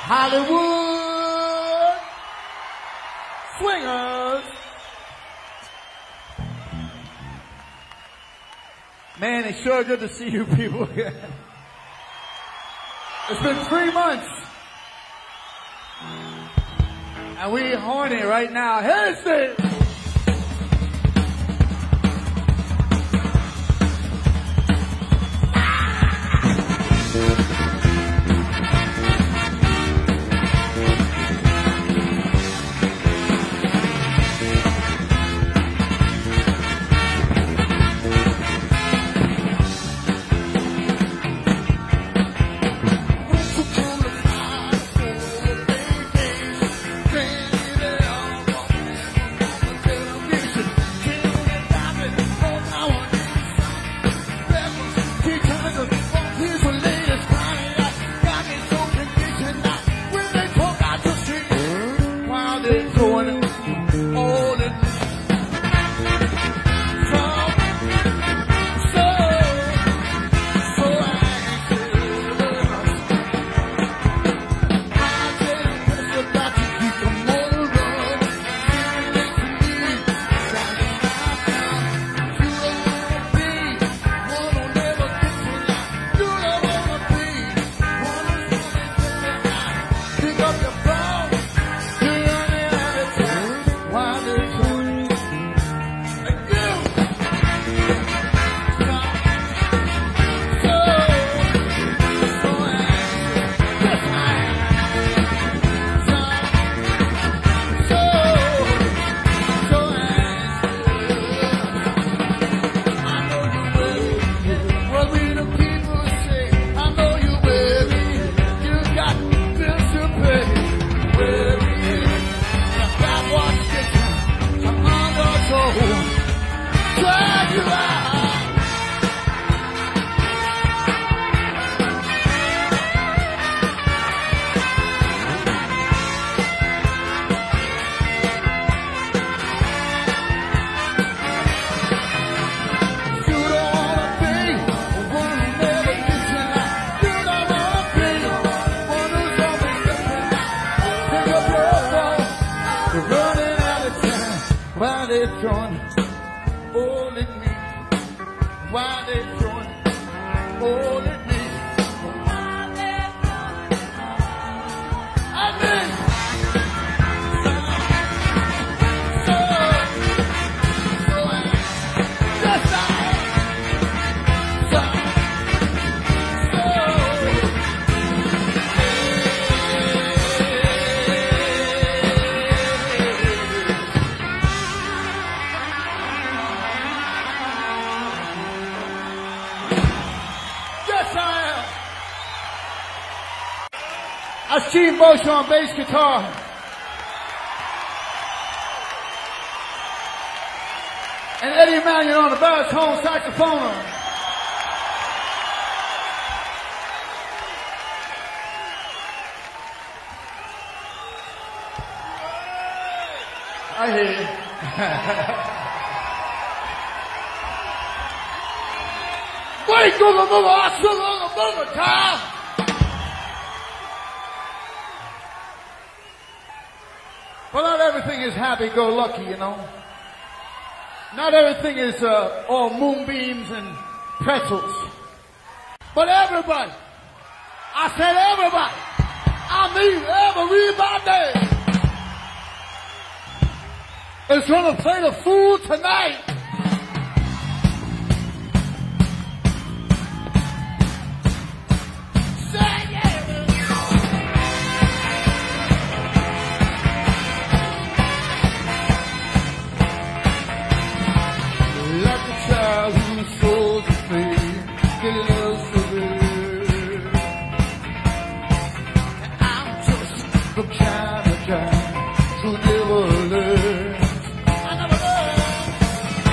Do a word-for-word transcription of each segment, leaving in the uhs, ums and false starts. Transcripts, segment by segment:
Hollywood Swingers. Man, it's sure good to see you people again. It's been three months. And we horny right now. Here's it. Gene Bosch on bass guitar. And Eddie Mannion on the baritone saxophone. I hear you. Wait, go, go, go, go, go, go, go, go, well, not everything is happy-go-lucky, you know. Not everything is uh, all moonbeams and pretzels. But everybody, I said everybody, I mean everybody, is going to play the fool tonight. China, China, to never learn. I never learned.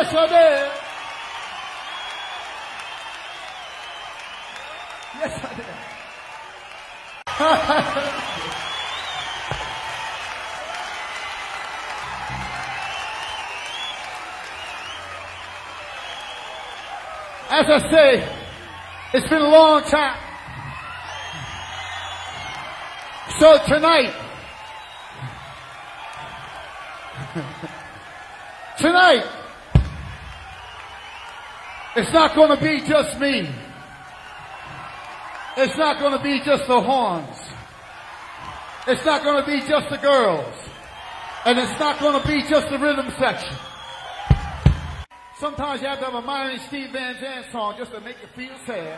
Yes, I did. Yes, I did. As I say, it's been a long time. So tonight, tonight, it's not going to be just me. It's not going to be just the horns. It's not going to be just the girls. And it's not going to be just the rhythm section. Sometimes you have to have a Myron and Steve Van Zandt song just to make you feel sad.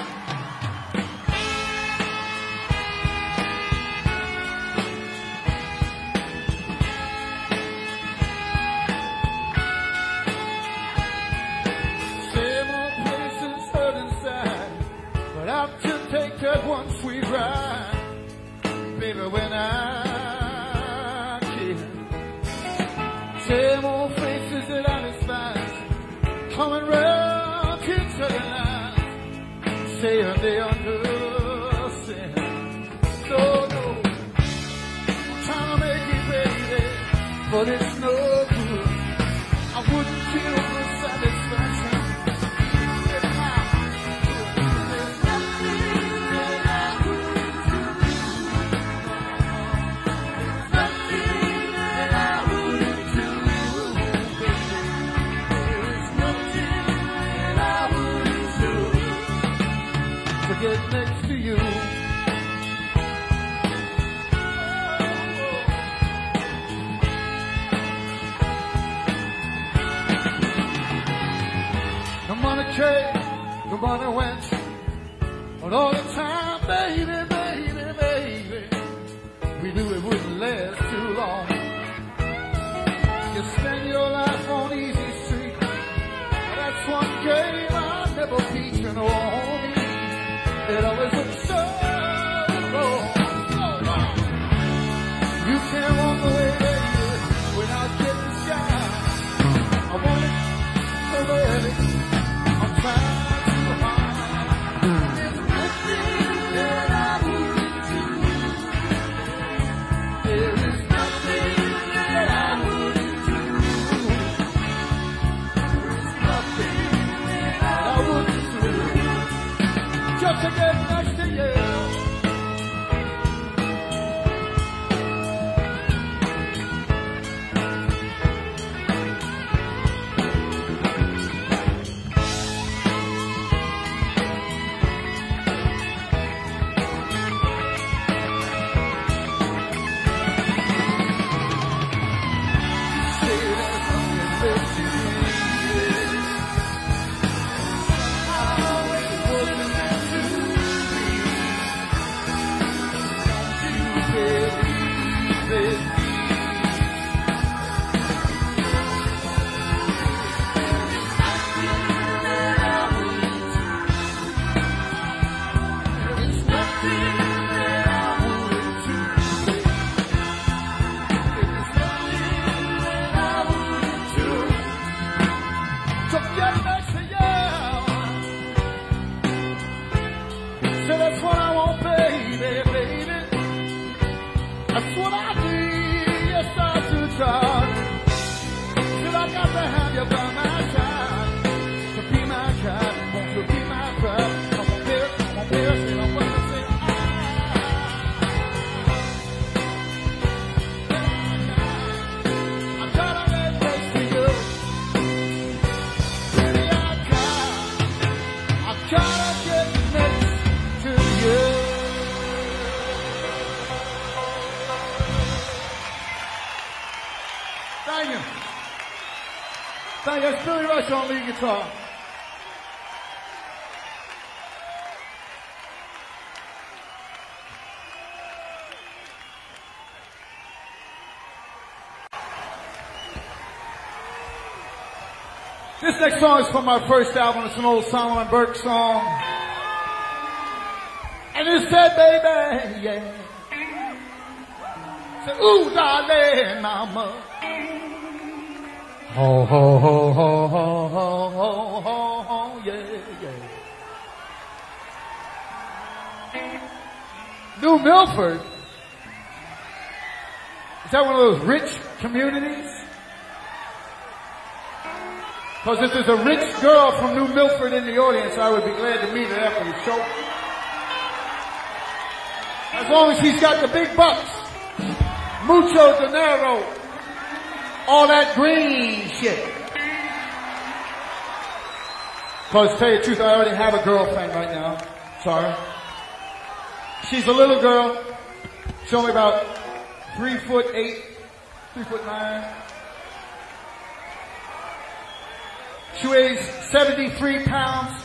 Same old places hurt inside, but I have to take that one sweet ride. Baby, when I can. Same old faces that I despise, coming round, keep telling lies, saying they understand. No, no, I'm trying to make it, baby, but it's no good. I wouldn't feel the satisfaction if I could. There's nothing that I wouldn't do. There's nothing that I wouldn't do. There's nothing that I wouldn't do to get next to you. The money came, the money went, but all the time, baby, baby, baby, we knew it wouldn't last too long. You spend your life on easy street, that's one game I never beat, you know, homie. It always looks so wrong, so wrong. You can't walk away, baby, without getting shy. I want it so badly. I'm trying too hard. There's nothing that I wouldn't do. There is nothing that I wouldn't do. There's nothing that I wouldn't do just to get next to you. Thank you. It's Billy Rush on lead guitar. This next song is from my first album. It's an old Solomon Burke song. And it said, baby, yeah. Said, ooh, darling, mama. Ho, ho, ho, ho, ho, ho, ho, ho, ho, yeah, yeah. New Milford? Is that one of those rich communities? Because if there's a rich girl from New Milford in the audience, I would be glad to meet her after the show. As long as he's got the big bucks, mucho dinero, all that green shit. Because to tell you the truth, I already have a girlfriend right now. Sorry. She's a little girl. She's only about three foot eight, three foot nine. She weighs seventy-three pounds.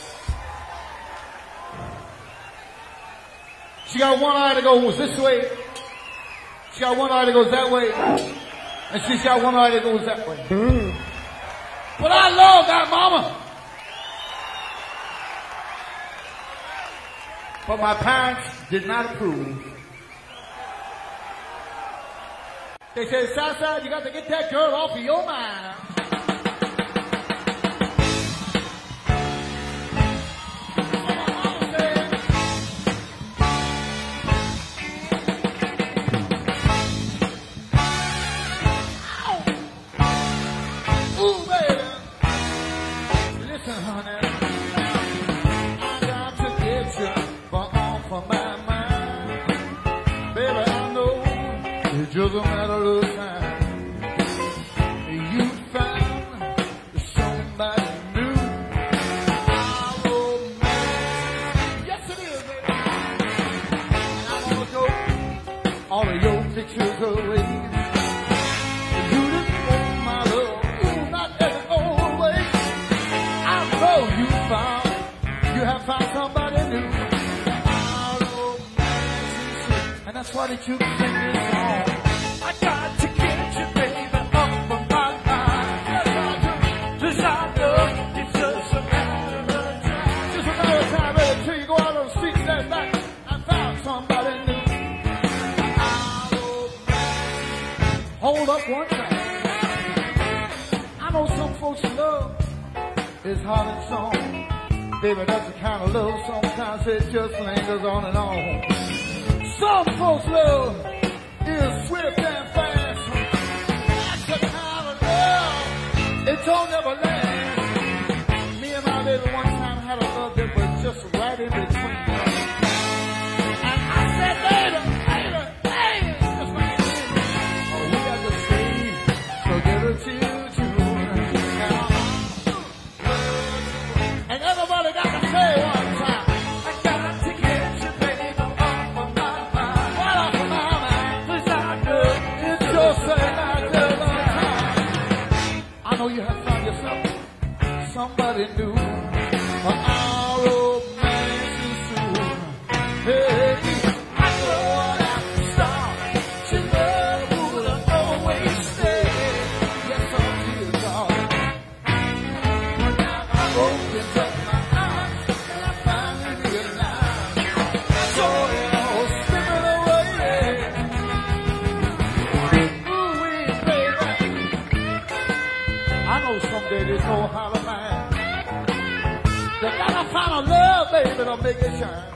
She got one eye that goes this way. She got one eye that goes that way. And she's got one eye that goes that way. Mm. But I love that mama. But my parents did not approve. They said, Southside, you got to get that girl off of your mind. Just a matter of time. You found somebody new. Oh, man. Yes, it is, baby. I want to go all of your pictures away. You didn't want my love. Ooh, not as old way. I know you found, you have found somebody new. Oh, man. And that's why that you can sing this song. I got to get you, baby, off of my mind. Cause I know it's just a matter of time. Just a matter of time, baby, until you go out on the street and that back and found somebody new. Hold up one time. I know some folks' love is hard and song. Baby, that's the kind of love sometimes it just lingers on and on. Some folks' love is swift and fast. That's the kind of love it don't never last. Me and my baby one time had a love that was just right in between. And I said, later, later, later, just like this. Oh, we got to stay, so give it to you too. And everybody got to say one time. I got to get you, baby, off of my mind. Right off of my mind. Cause I know it's just a matter of time. I know you have found yourself somebody new. For our romance is through. Hey, I know that star. She love would have always stay. Yes, I'm here, darling. But now I opened up my eyes and I finally realized I saw it all slipping away. Ooh, wee, baby. I know someday this old holler man, they gotta find a love, baby, that'll make it shine.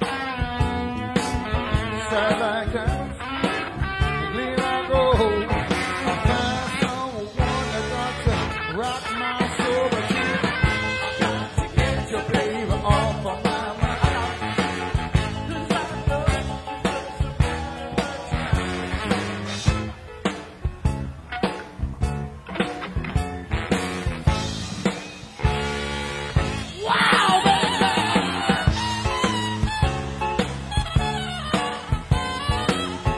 Shine like that, gleam like gold. I find someone that got to rock my soul, but you I got to get your baby off of my mind. Cause I know it's just a matter of time. Wow, baby!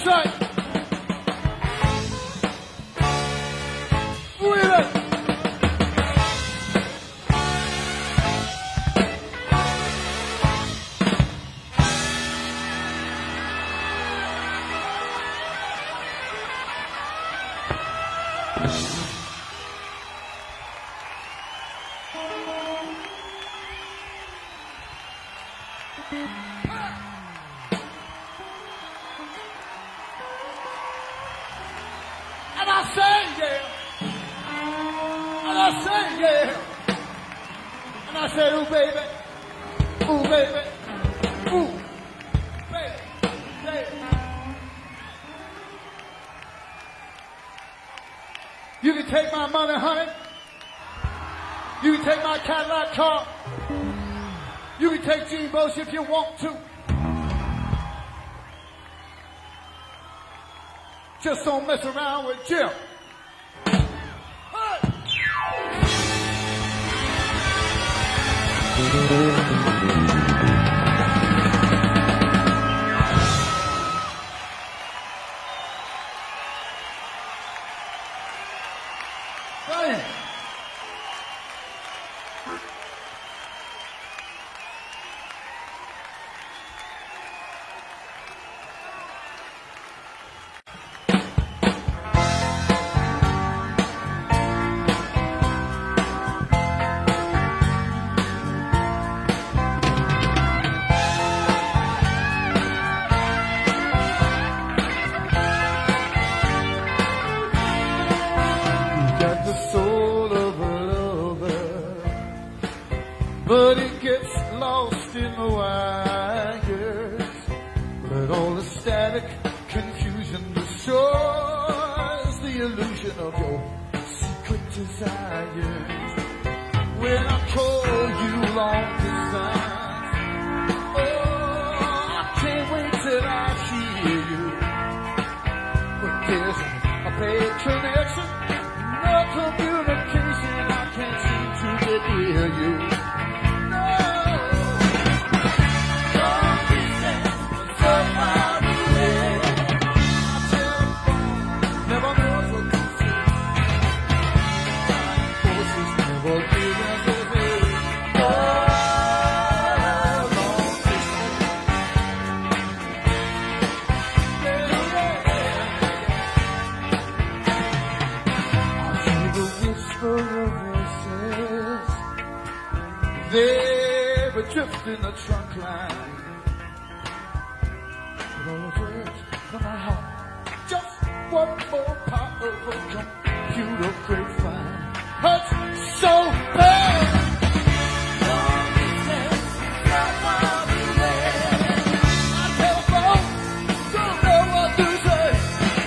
That's right. Really? And I say, yeah. And I say, yeah. And I say, ooh, baby. Ooh, baby. Ooh, baby. Baby. You can take my money, honey. You can take my Cadillac car. You can take G-Boats if you want to. Just don't mess around with Jim. Hey. Hey. But it gets lost in the wires. Let all the static confusion destroys the illusion of your secret desires. When I call you long distance, oh, I can't wait till I hear you. But there's a bad connection, no communication, I can't seem to get near you. They were drifting in the trunk line. Come on, just one more part of a computer grapevine. Hurts so bad. My telephone don't know what to say.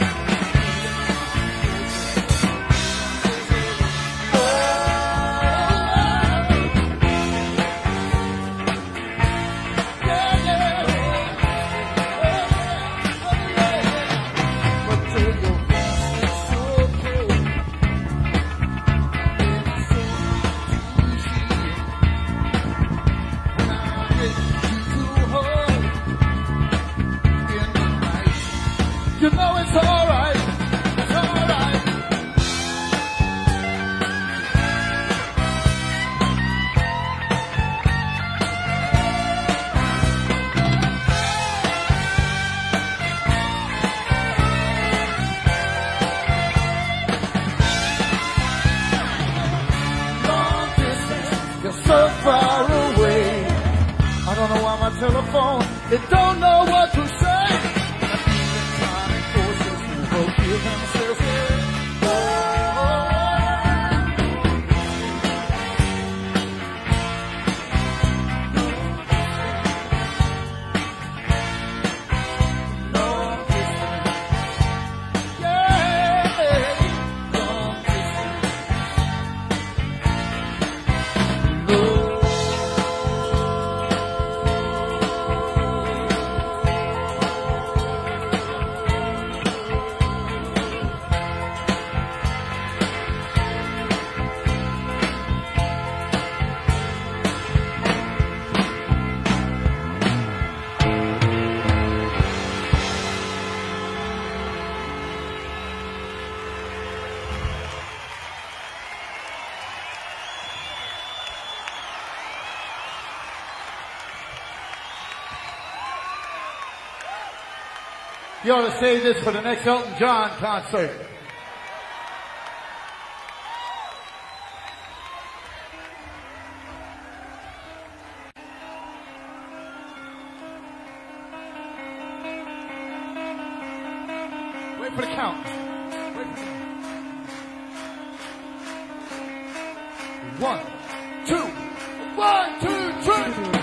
You know it's alright, it's alright. Long distance, you're so far away. I don't know why my telephone, it don't know what to say. Themselves in. You ought to save this for the next Elton John concert. Wait for the count. Wait for the count. One, two, one, two, three.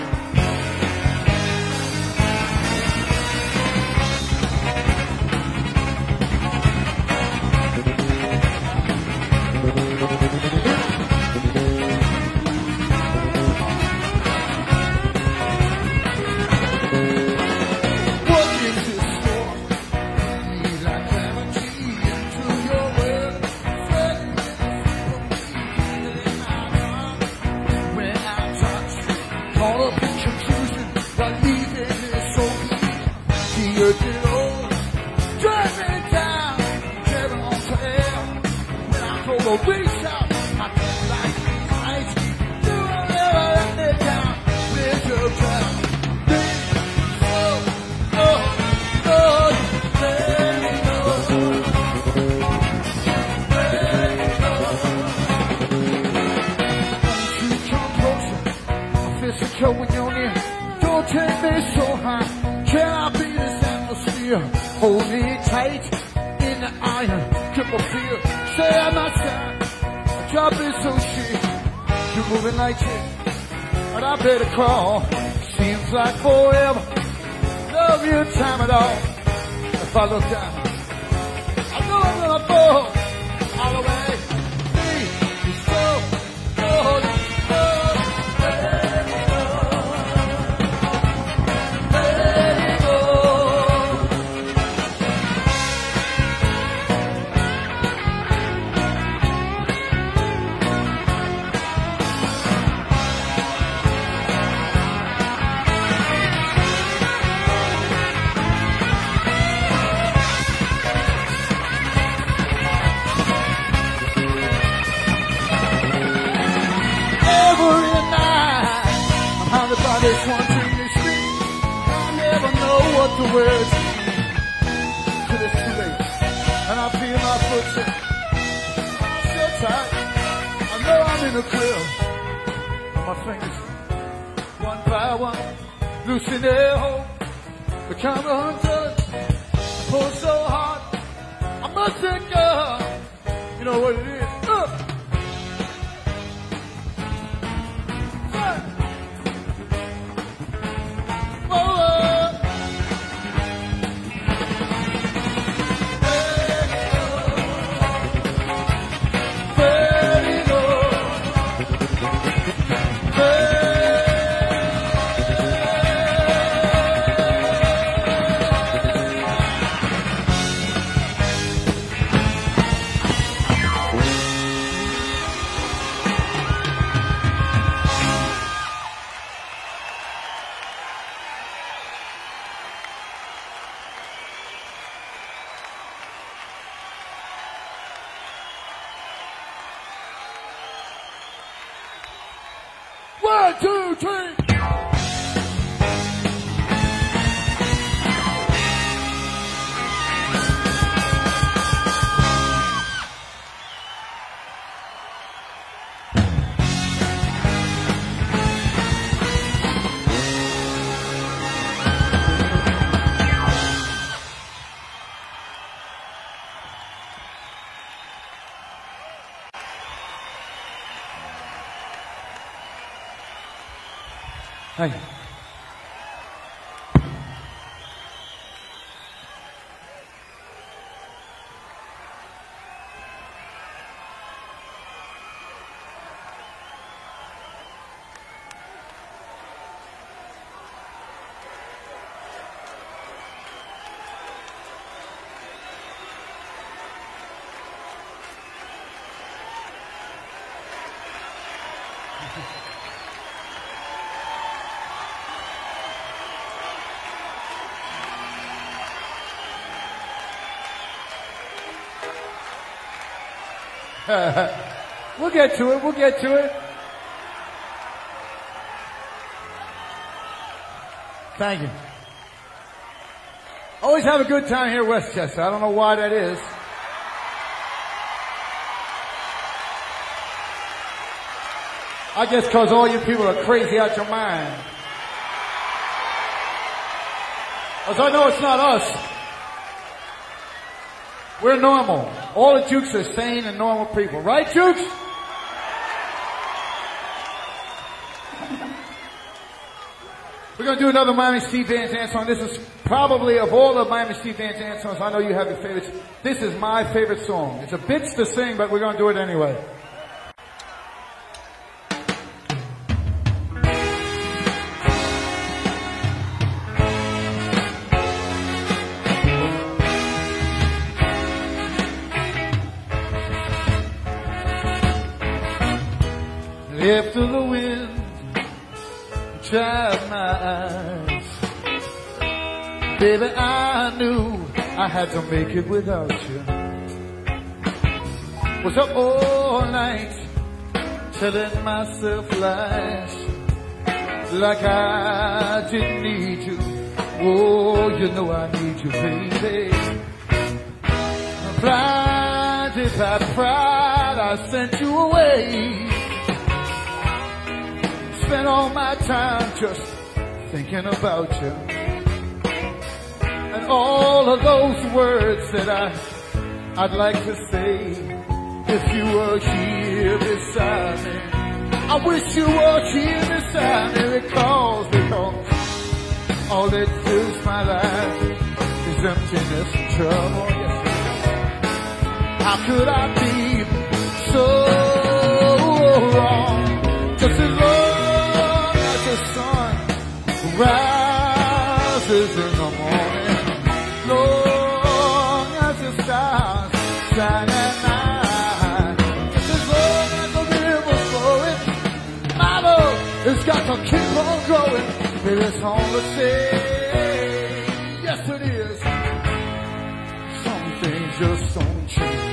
Hold me tight in the iron, grip my fear, stay at my side. Drop it so shit, you're moving like shit, but I better crawl. Seems like forever, love you time at all. If I look down, I know I'm gonna fall all the way. Me, it's so cold, cold, let it go, let it go. Everybody's wanting me speak. I never know what the words mean till it's too late, and I feel my footsteps so tight. I know I'm in a quill. My fingers, one by one, loosen their hold. The camera undone. I pull so hard, I must let go. You know what it is? Uh. One, two, three. Hey. We'll get to it. We'll get to it. Thank you. Always have a good time here in Westchester. I don't know why that is. I guess because all you people are crazy out your mind. Because I know it's not us. We're normal. All the Jukes are sane and normal people. Right, Jukes? We're going to do another Miami Steve Van Zandt song. This is probably, of all the Miami Steve Van Zandt songs, I know you have your favorites. This is my favorite song. It's a bitch to sing, but we're going to do it anyway. After the wind dried my eyes, baby, I knew I had to make it without you. Was up all night telling myself lies, like I didn't need you. Oh, you know I need you, baby. Blinded by pride, I sent you away. Spent all my time just thinking about you, and all of those words that I, I'd like to say if you were here beside me. I wish you were here beside me, because, because all that fills my life is emptiness and trouble. Yes, how could I be so wrong? Just as long the sun rises in the morning, long as the stars shine at night, as long as the river's flowing, my love has got to keep on growing. Baby, it's all the same. Yes, it is. Some things just don't change.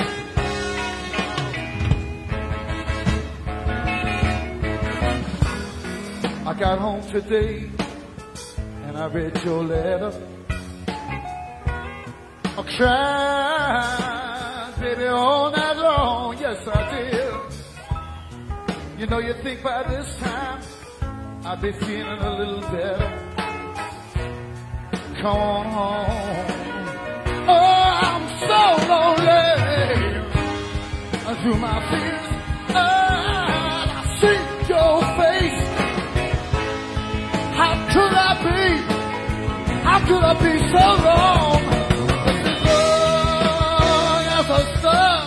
I got home today and I read your letter. I cried, baby, all night long. Yes, I did. You know, you think by this time I'd be feeling a little better. Come on home. Oh, I'm so lonely. I threw my fears. Oh, I see your face. How could I be? How could I be so wrong? As long as the sun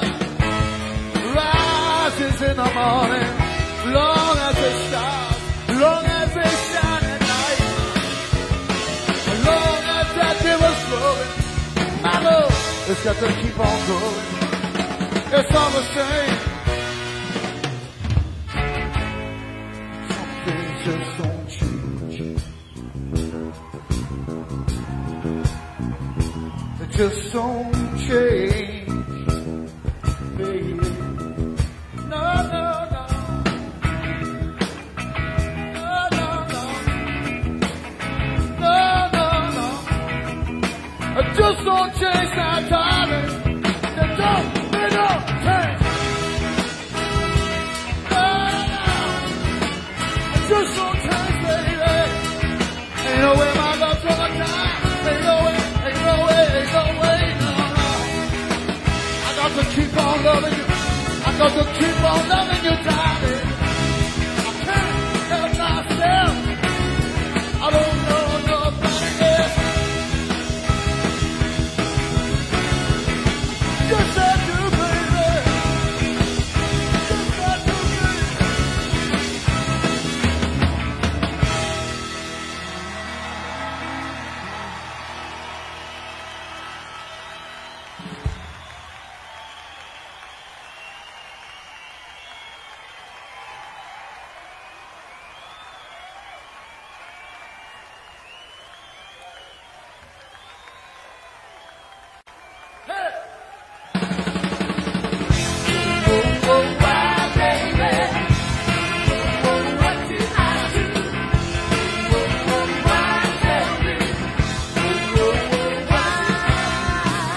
rises in the morning, long as the stars, long as they shine at night, long as that river's flowing, my love has got to keep on going. It's all the same. Some things just don't change. Just don't change, baby. No, no, no. No, no, no. No, no, no. Just don't change now, darling. Just don't, they don't change. No, no. Just don't change, baby. Ain't no way my love's gonna die. Ain't no way. Ain't no way, ain't no way, no, no. I got to keep on loving you. I got to keep on loving you, darling. I can't help myself. I don't know nobody else. Just that you, baby. Just that you,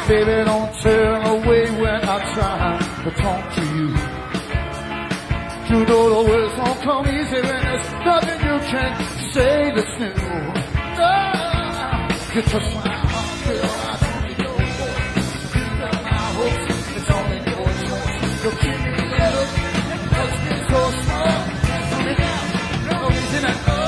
Baby, don't turn away when I try to talk to you. You know the words don't come easy when there's nothing you can say that's new. No, you touch my heart, girl, I don't need no more. You got my hopes, it's only your choice. You give me a look, and touch me so small. Tell me now, no reason at all.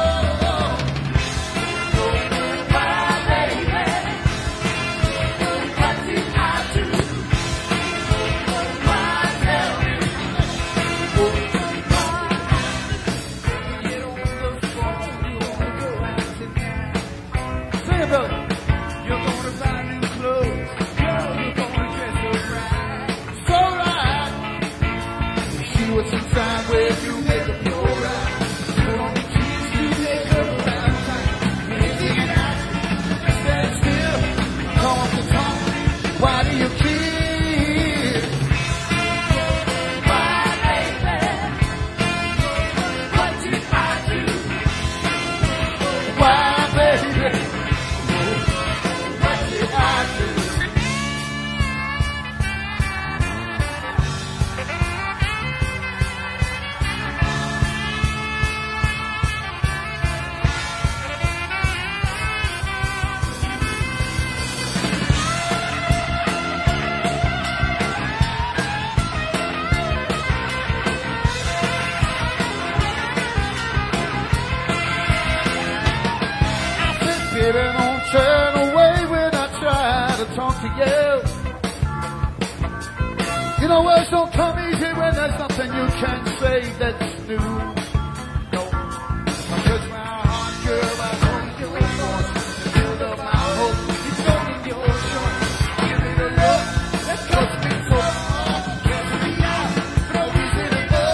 You know, words don't come easy when there's nothing you can say that's new. No, touch my heart, girl, I know you're yours. Build up my hope, it's only your choice. Give me the love that touch me so hard. Can't be out, no reason to go.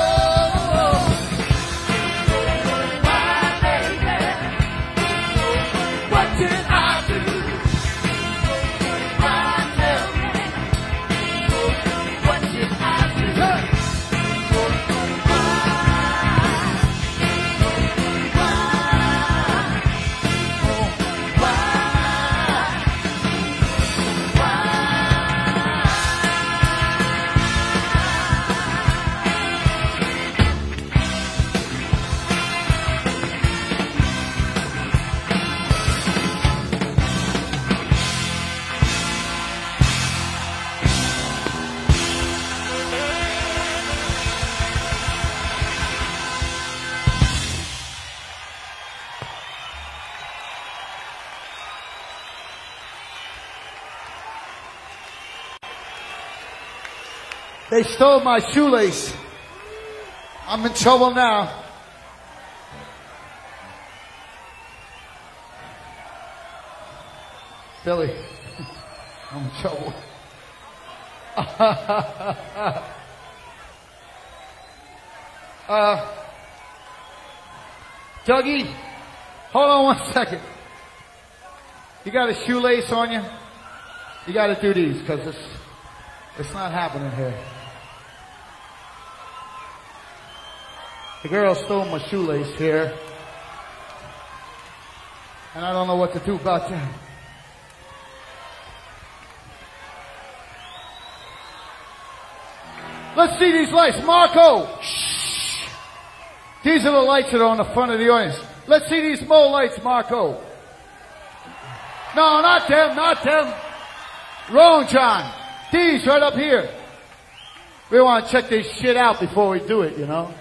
My baby, what did I do? They stole my shoelace. I'm in trouble now. Billy, I'm in trouble. uh, Dougie, hold on one second. You got a shoelace on you? You got to do these because it's, it's not happening here. The girl stole my shoelace here. And I don't know what to do about that. Let's see these lights. Marco! Shh. These are the lights that are on the front of the audience. Let's see these more lights, Marco. No, not them, not them. Wrong, John. These right up here. We want to check this shit out before we do it, you know.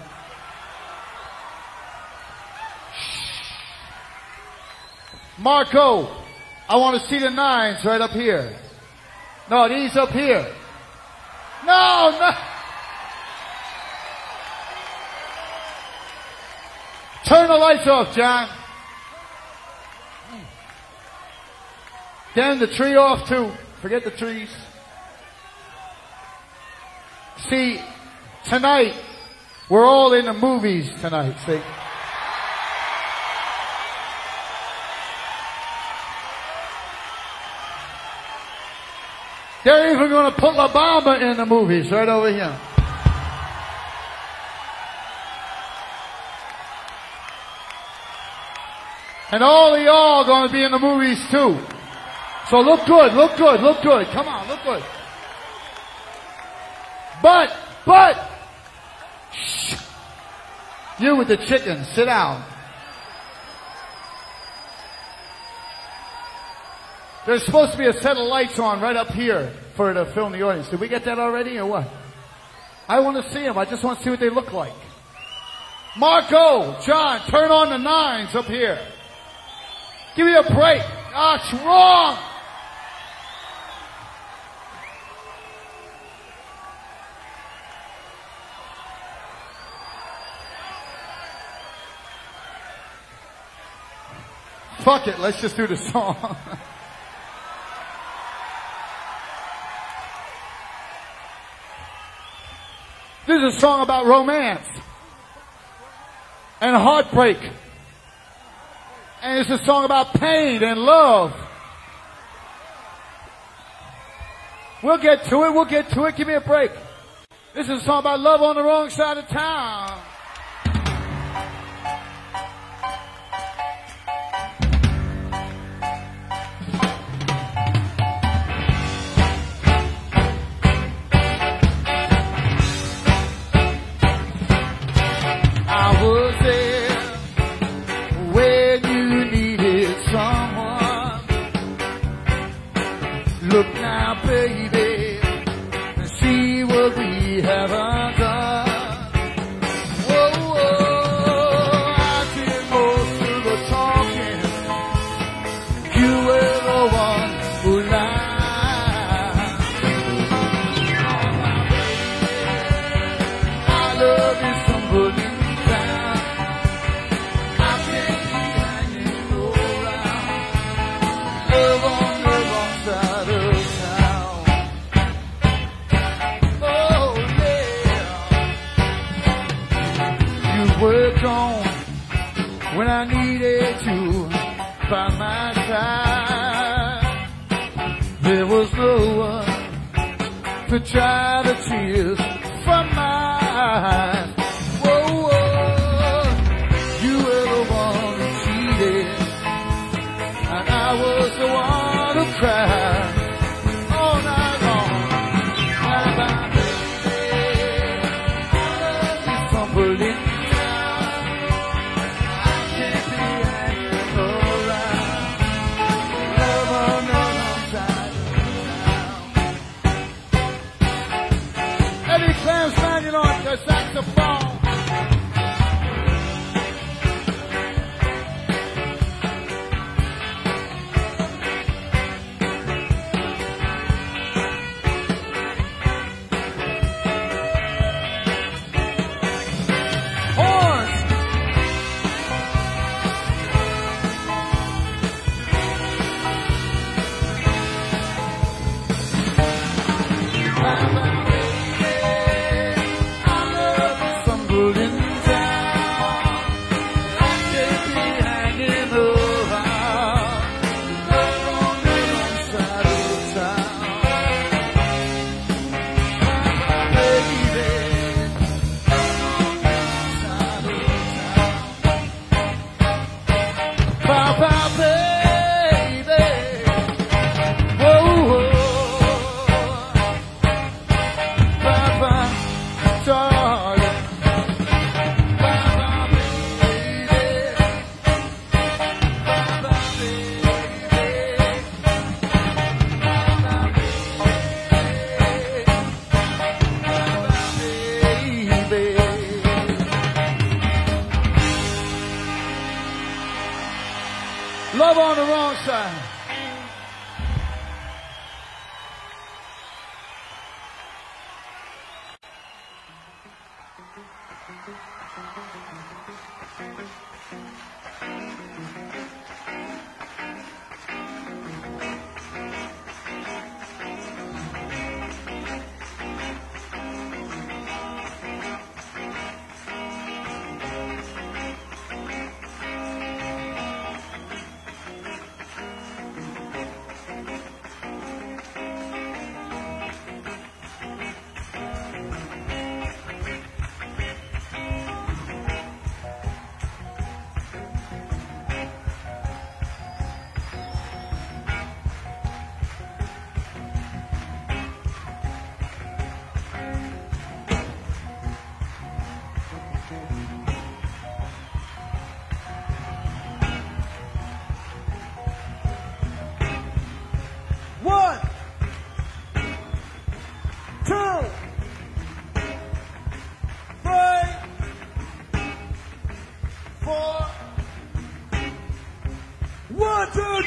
Marco, I want to see the nines right up here. No, these up here. No, no. Turn the lights off, John. Turn the tree off too. Forget the trees. See, tonight, we're all in the movies tonight, see. They're even going to put La Bamba in the movies right over here. And all of y'all are going to be in the movies too. So look good, look good, look good. Come on, look good. But, but, shh. You with the chicken, sit down. There's supposed to be a set of lights on right up here for to film the audience. Did we get that already or what? I want to see them. I just want to see what they look like. Marco, John, turn on the nines up here. Give me a break. Ah, it's wrong. Fuck it, let's just do the song. This is a song about romance and heartbreak. And it's a song about pain and love. We'll get to it, we'll get to it. Give me a break. This is a song about love on the wrong side of town. I was there when you needed someone. Look now, baby, and see what we have done. Whoa, whoa, I did most of the talking. You were the one who lied. I love you, somebody. Worked on when I needed you by my side. There was no one to dry the tears from my eyes. Whoa, whoa, you were the one who cheated, and I was the one who cried all night long. Bye bye, baby, I love you, somebody. The saxophone. Horns. Love on the wrong side.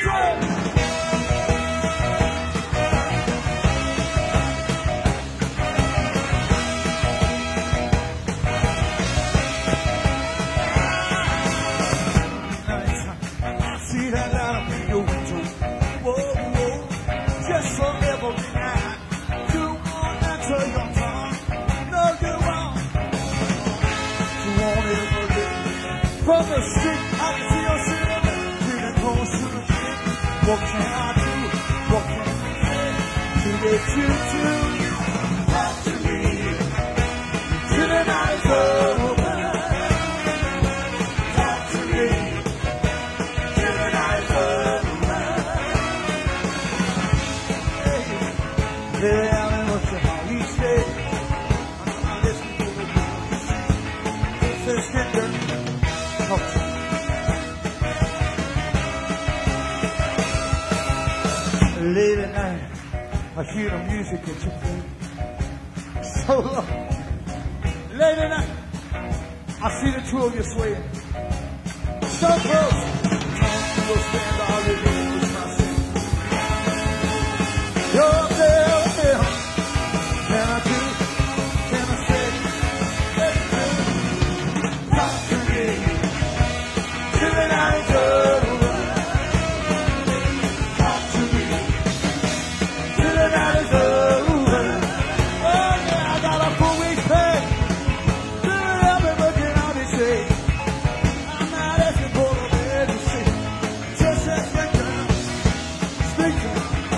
From the street, I can see your silhouette. Feeling close to the kid. What can I do? What can I say to get you to talk to me? Till the night is over. Talk to me. Till the night is over. Hey, hey, I mean, what's your heart each day? I'm listening to the world you see. It says, get dirty. Late at night, I hear the music that you play so low. Late at night, I see the two of you swaying so close. You'll stand all the day with my sin. You're up there, up there. Can I do? Can I say? Let me do. Talk to me. Till the night is over. That is over. Oh yeah, I got a full week's pay. Do it up and looking on his shade. I'm not asking for the medicine. Just as you can. Speak to me.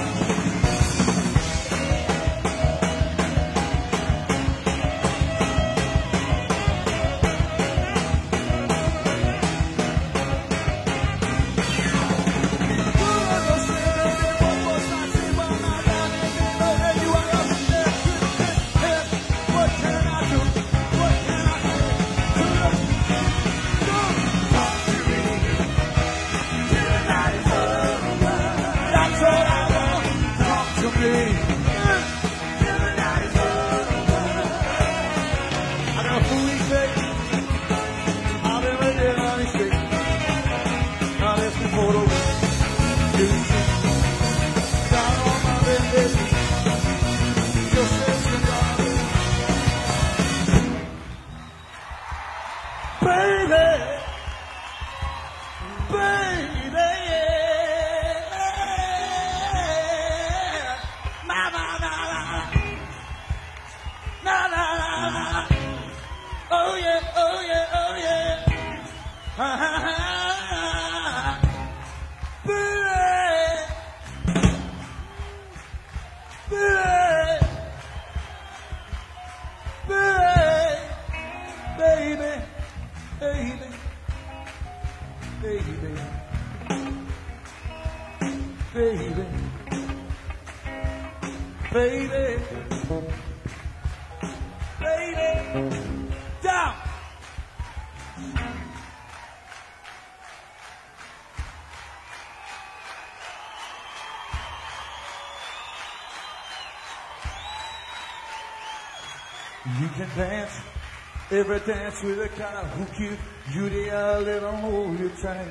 You can dance, every dance with a guy who gives you the eye, let him hold you tight.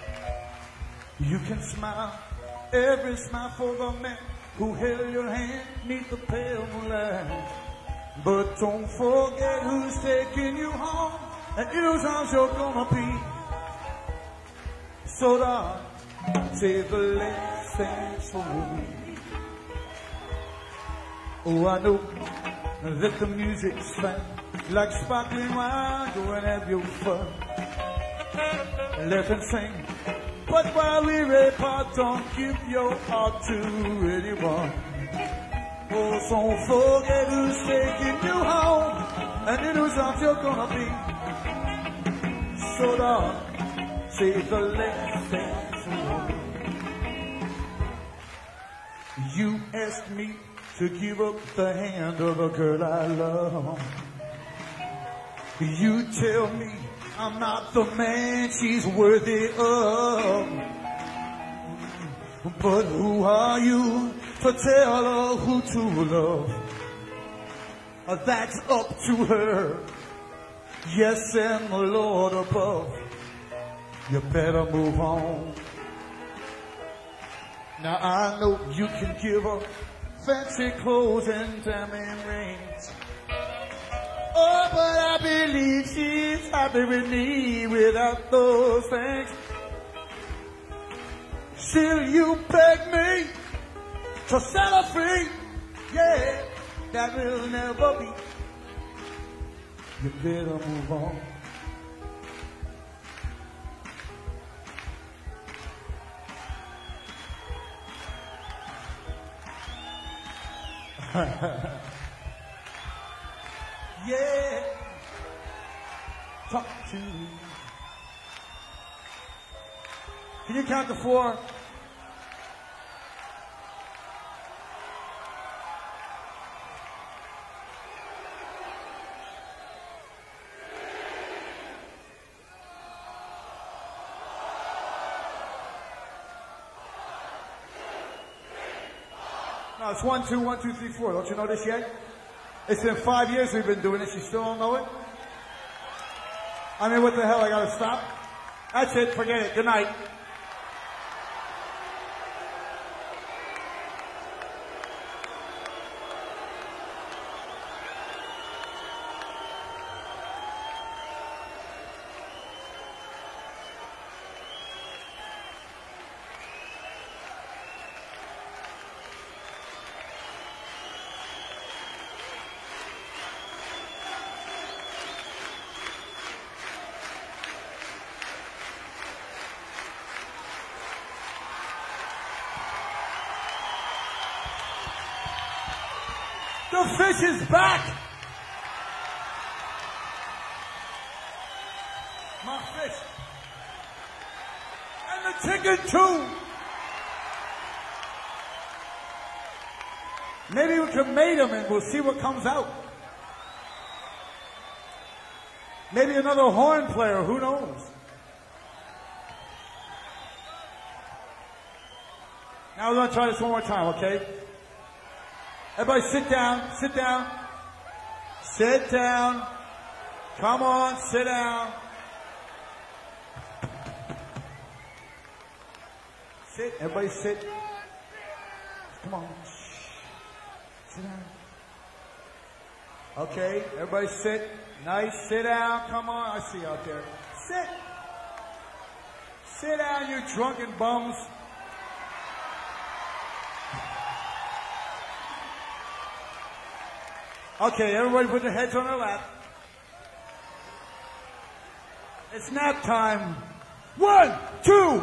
You can smile, every smile for the man who held your hand neath the pale moonlight. But don't forget who's taking you home, and whose arms you're gonna be. So darling, take the last dance for me. Oh, I know that the music's fine, like sparkling wine, go and have your fun. Let them sing, but while we're apart, don't give your heart to anyone. Oh, so don't forget who's taking you home, and in whose arms you're gonna be. So darling, save the last dance away. You asked me to give up the hand of a girl I love. You tell me I'm not the man she's worthy of. But who are you to tell her who to love? That's up to her. Yes, and the Lord above. You better move on. Now I know you can give her fancy clothes and diamond rings. Oh, but I believe she's happy with me without those things. Still you beg me to set her free. Yeah, that will never be. You better move on. Yeah, talk to me. Can you count to four? No, it's one, two, one, two, three, four. Don't you know this yet? It's been five years we've been doing this. You still don't know it? I mean, what the hell? I gotta stop? That's it. Forget it. Good night. The fish is back. My fish. And the chicken too. Maybe we can mate them and we'll see what comes out. Maybe another horn player, who knows? Now we're going to try this one more time, okay? Everybody sit down, sit down, sit down. Come on, sit down. Sit, everybody sit. Come on. Shh. Sit down. Okay, everybody sit. Nice, sit down. Come on, I see you out there. Sit. Sit down, you drunken bums. Okay, everybody put their heads on their lap. It's nap time. One, two.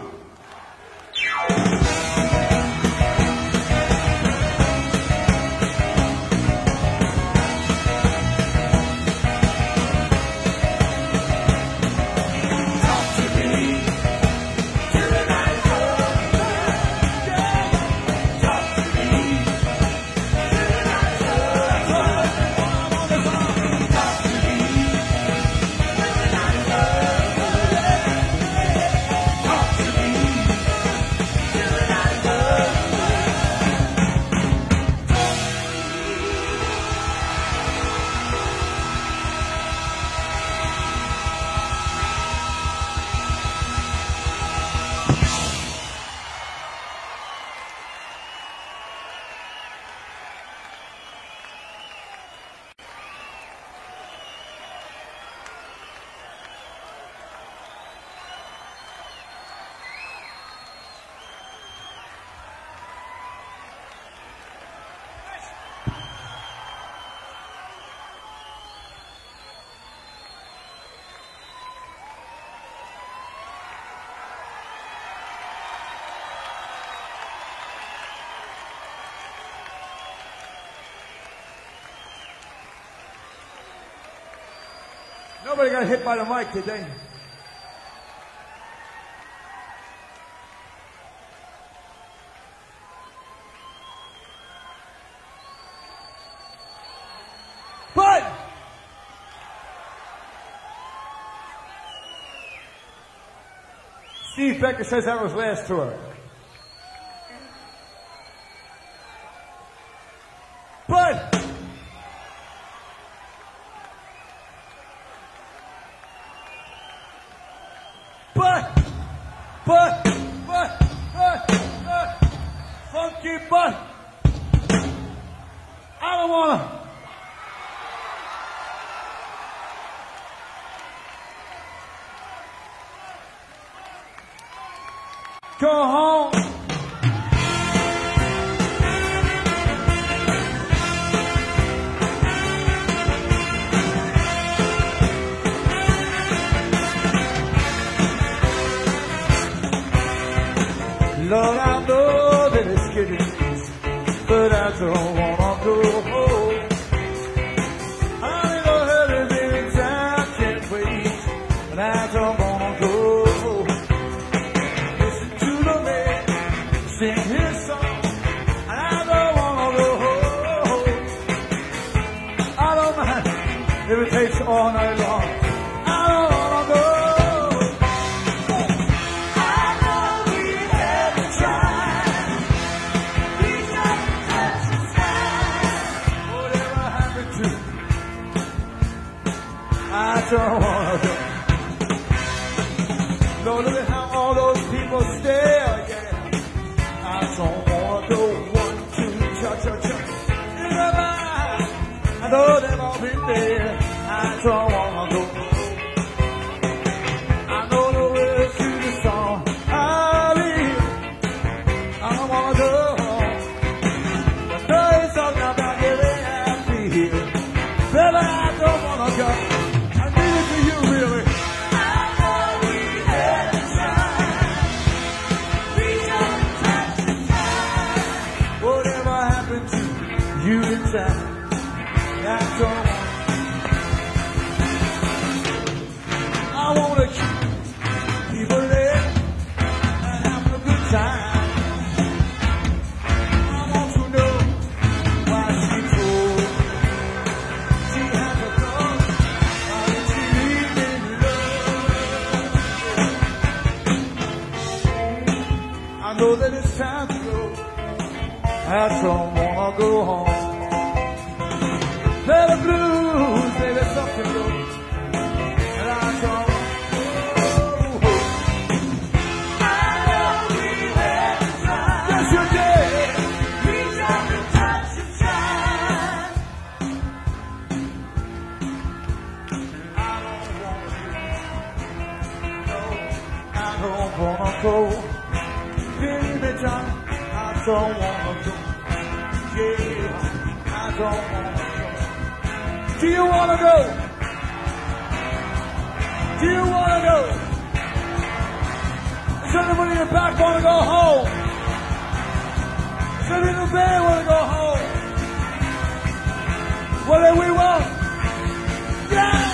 Nobody got hit by the mic, did they? But Steve Becker says that was last tour. But But, but, but, but, but, lucky, but I don't wanna go home. Lord, I know that it's getting easy, but I don't wanna go home. I'm in a hurry, baby, I can't wait, but I don't wanna go home. Listen to the man sing his song, and I don't wanna go home. I don't mind if it takes all night long. I don't wanna go. I don't wanna go. Lord, look at how all those people stare, yeah. I don't wanna go. One, two, cha-cha-cha. In my mind, I know they've all been there. I don't wanna go. I know the words to the song. I live. I don't wanna go home. The story's talking about getting happy here. Baby, I don't wanna go. You inside, that's all. I wanna keep people there and having a good time. I want to know why she told she has a gun. Why did she leave me alone? I know that it's time to go. I don't wanna go home. Play the blues, baby, something goes. And I don't wanna go home. I know we had to try. Yes, you did. Reach out and touch and shine. I don't wanna go. No, I don't wanna go. Baby, John, I don't wanna go. Yeah, I don't wanna go. Do you wanna go? Do you wanna go? Does anybody in the back wanna go home? Does anybody in the band wanna go home? Well, then we won't. Yeah!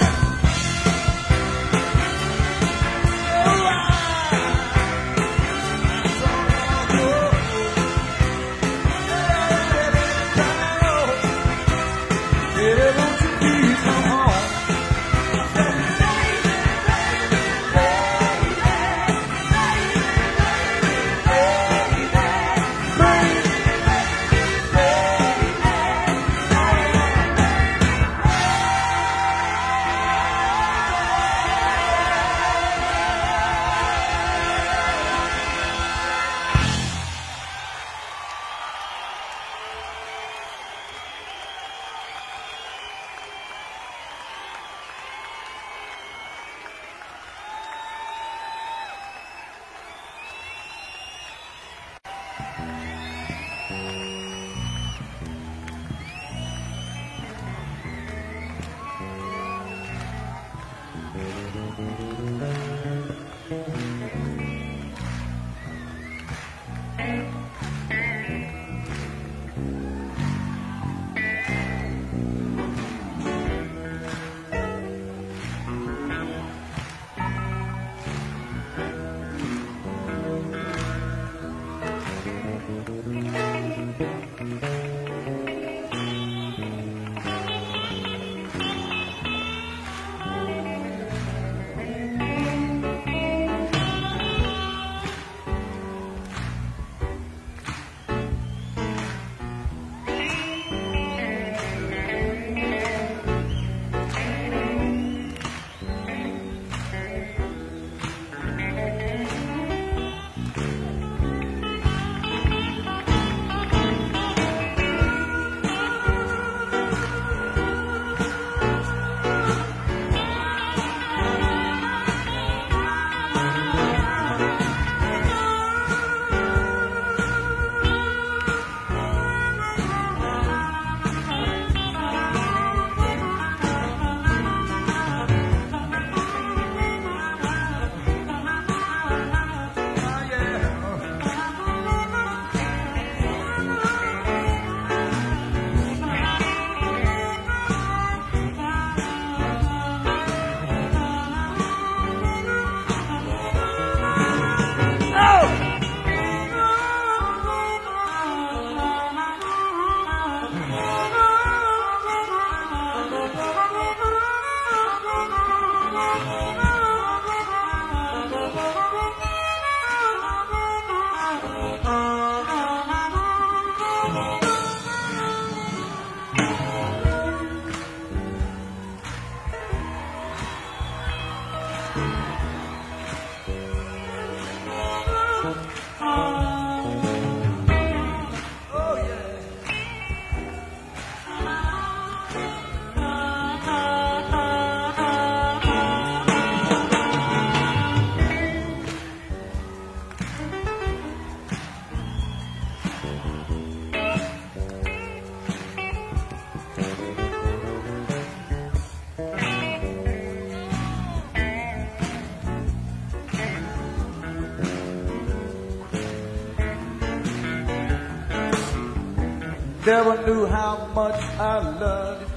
Never knew how much I loved you.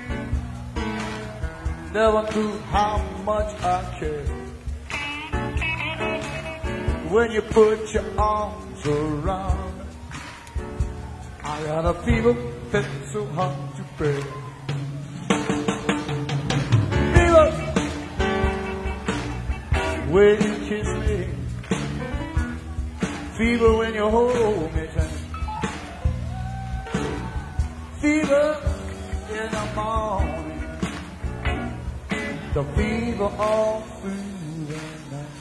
Never knew how much I cared. When you put your arms around me, I got a fever that's so hard to bear. Fever, when you kiss me. Fever when you hold me tight. Fever in the morning. The fever all through the night.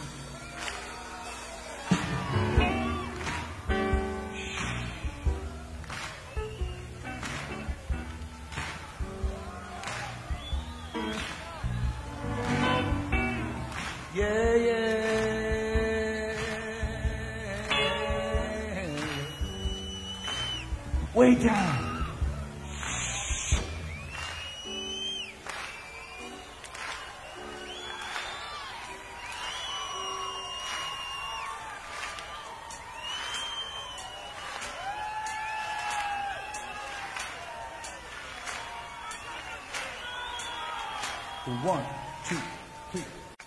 Yeah, yeah. Way down. One, two, three.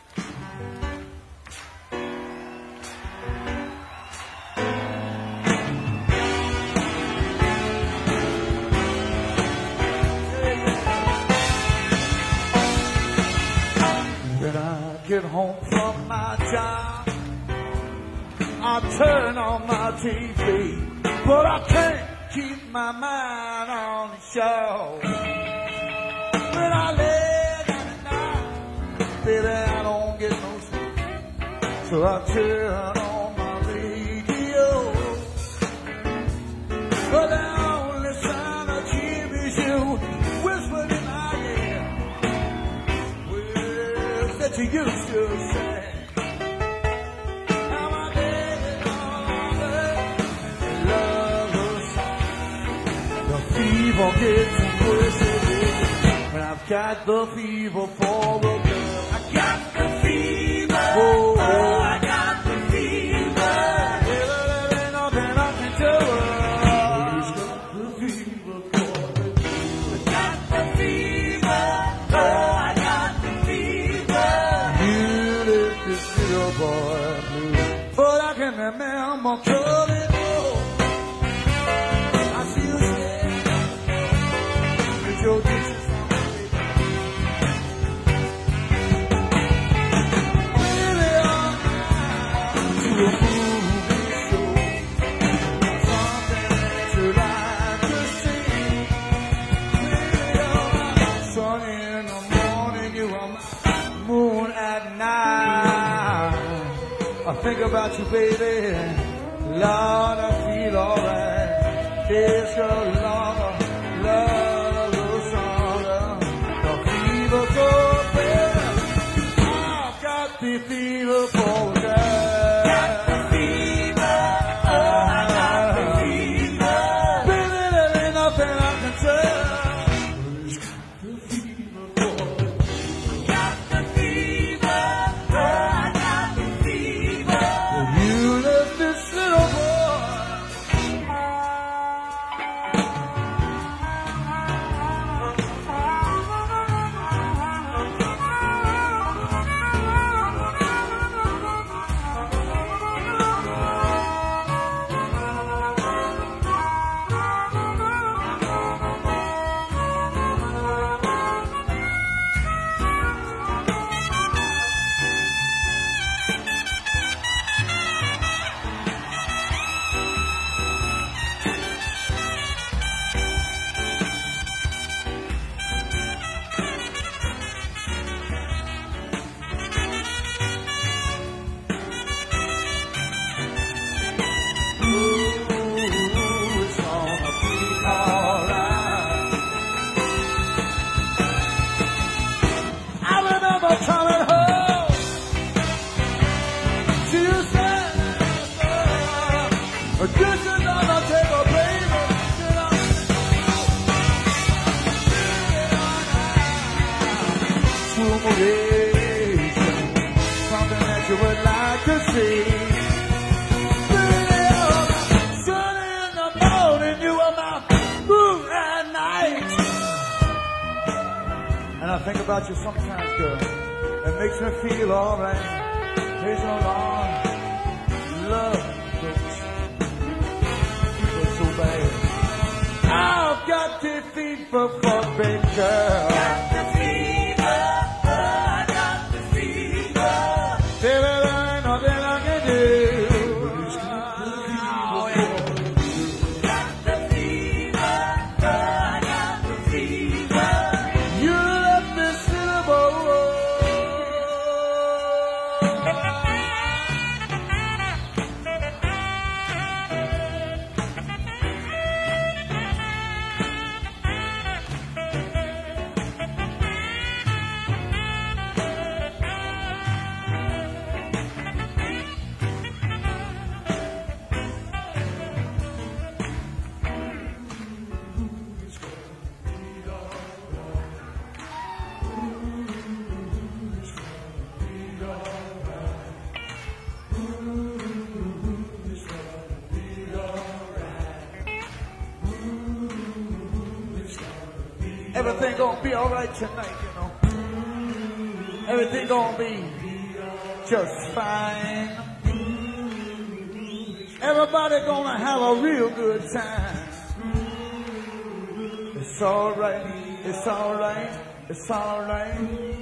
When I get home from my job, I turn on my T V, but I can't keep my mind on the show. When I lay down at night, baby, I don't get no sleep, so I turn on my radio. But the only sound I hear is you whispering in my ear. Words that you used to say. Now my baby love the song. The fever gets worse and worse. I've got the fever for the girl. I got the fever. Oh, oh, I got the fever. Yeah, there ain't nothing I can tell her. He's got the fever for the girl. I got the fever. Oh, I got the fever. You let this little boy blue. But I can remember coming home. I see you stand with your dishes. I think about you, baby. Lord, I feel alright. It's your longer, love goes stronger. The fever goes better. I've got the fever for that. Got the fever. Oh, I got the fever. Baby, there ain't nothing I can tell. It's got the fever for that. Got the fever. Oh, I got the fever. You left this little boy. Coming home, she said, "This is on the table, baby." Something that you would like to see. Sun in the morning, you are my think about you sometimes, girl. It makes me feel alright. Praise the Lord. Love goes so bad. I've got the fever for big girl. Got the fever, I got the fever. Baby, there ain't nothing I can do. Oh, yeah. Got the fever, I got the fever. You left me syllable. Everything gonna be alright tonight, you know. Everything gonna be just fine. Everybody gonna have a real good time. It's alright, it's alright, it's alright.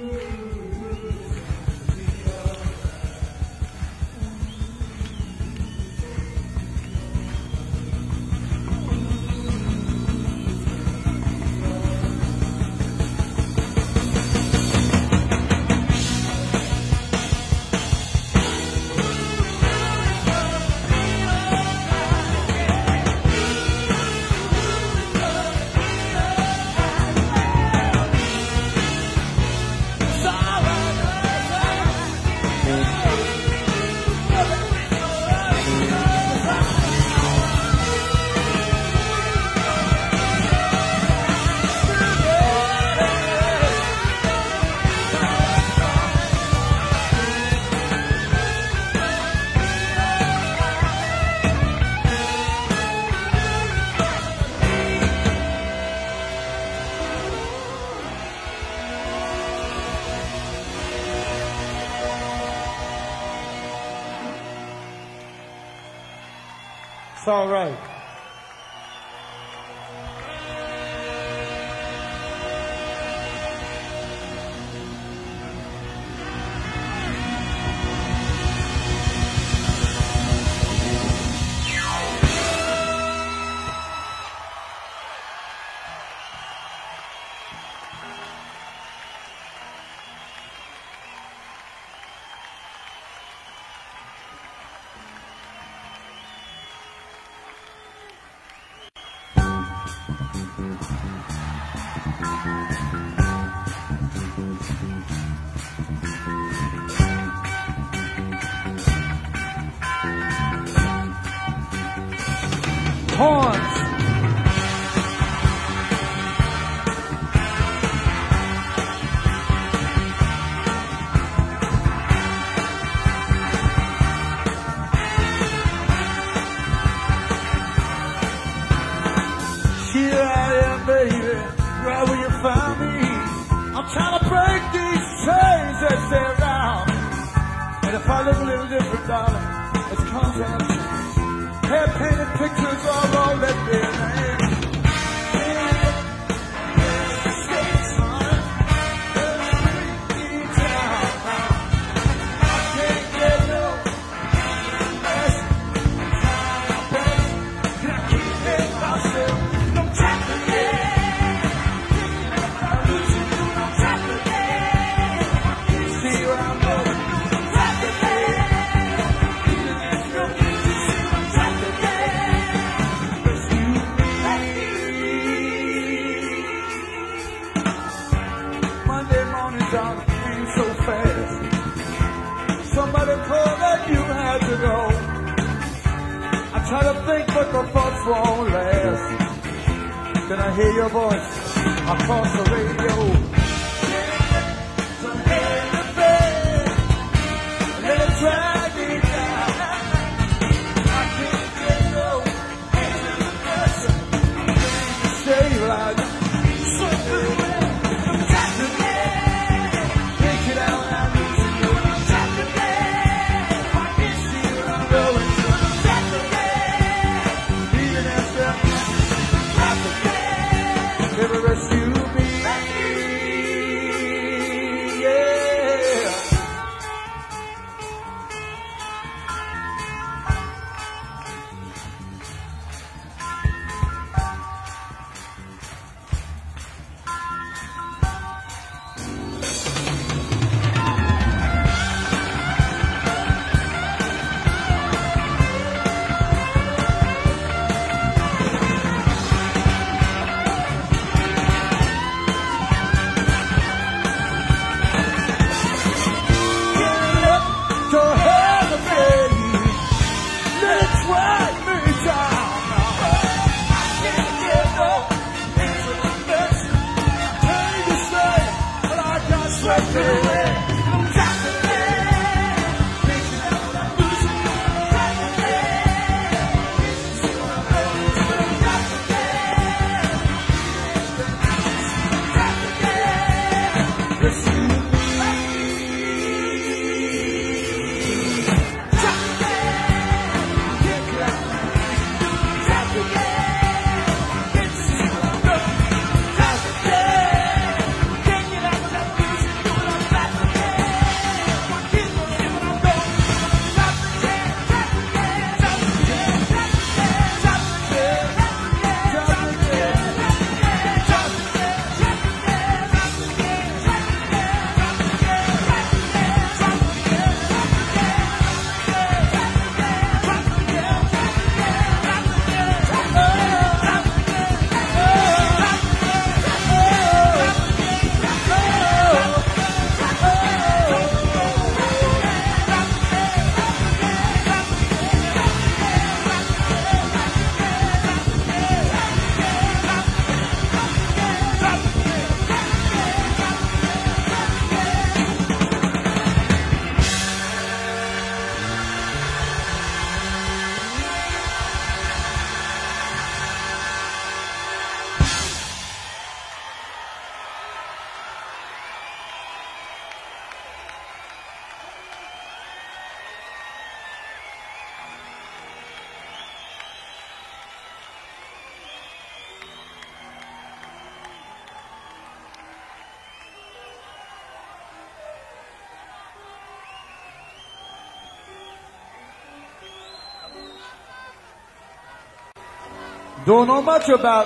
It's all right. Horns. Here I am, baby, right where you found me. I'm trying to break these chains that stay around. And if I look a little different, darling, it's contact. Hair painted pictures all over that building. Somebody told that you had to go. I try to think, but the thoughts won't last. Then I hear your voice across the radio. So hey, the bed, let it drag me down. I can't get no answer to the question. Stay right. So good, I'm got to get. Don't know much about,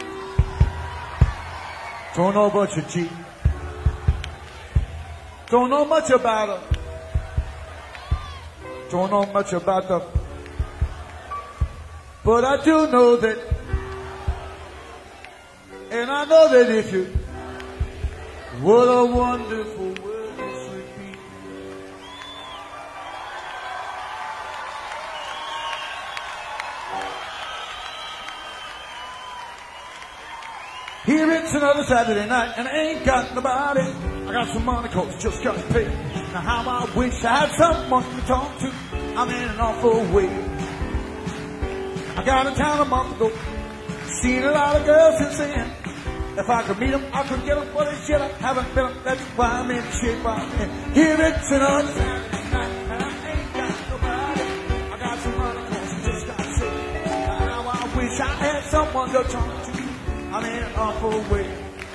don't know about your G. Don't know much about her. Don't know much about them. But I do know that, and I know that if you, what a wonderful world this would be. Here it's another Saturday night, and I ain't got nobody. I got some money, cause just got paid. Now how I wish I had someone to talk to. I'm in an awful way. I got in town a month ago, seen a lot of girls since then. If I could meet them, I could get them, but they shit, I haven't been them. That's why I'm in shape I'm in. Here it's another Saturday night, and I ain't got nobody. I got some money, cause I just got paid. Now I wish I had someone to talk to. I'm in an awful way.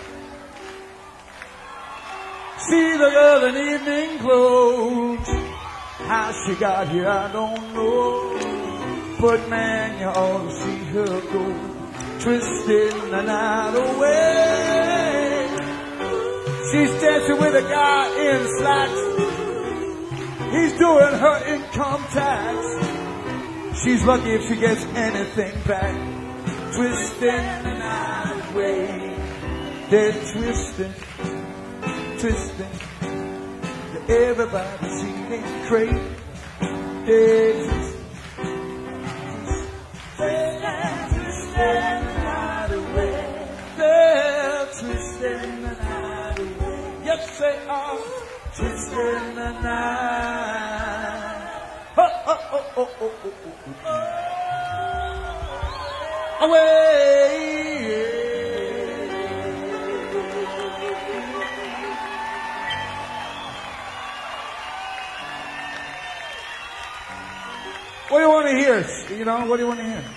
See the girl in evening clothes. How she got here, I don't know. But man, you ought to see her go, twisting the night away. She's dancing with a guy in slacks. He's doing her income tax. She's lucky if she gets anything back. Twisting the night away. They're twisting, twisting. Everybody seeing crazy. They're twisting, they're twisting the night away. They're twisting the night away. Yes, they are twisting the night. Oh, oh, oh, oh, oh, oh, oh, oh. Away. What do you want to hear? You know, what do you want to hear?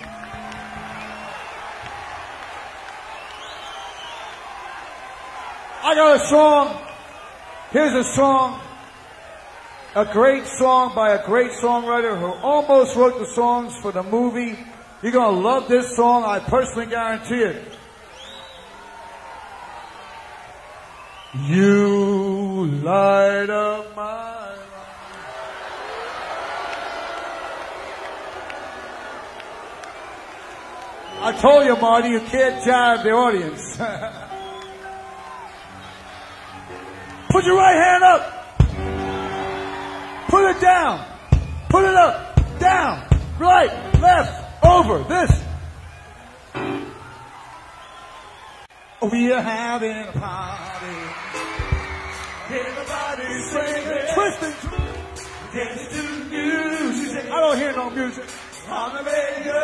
I got a song. Here's a song. A great song by a great songwriter who almost wrote the songs for the movie. You're going to love this song, I personally guarantee it. You light up my I told you, Marty, you can't jive the audience. Put your right hand up. Put it down. Put it up. Down. Right. Left. Over. This. We are having a party. Everybody's singing, twisting, dancing to the music. I don't hear no music on the radio.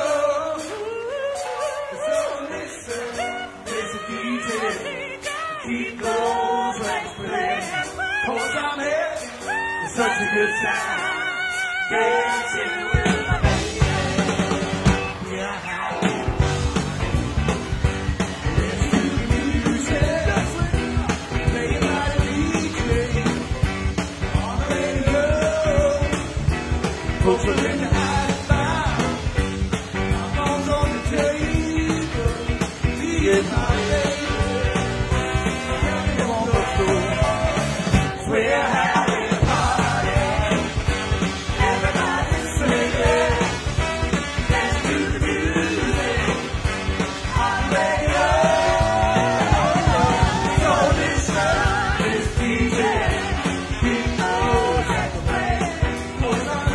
So listen, there's a D J. Keep those records playing. Cause I'm having such a good time dancing with my baby. Yeah. Folks are in the high I'm on the table. Be it my baby. Come on, let's go. We're having a party. Everybody's singing. Dance to the music. On radio. So listen, this D J. He knows how to play. Cause I'm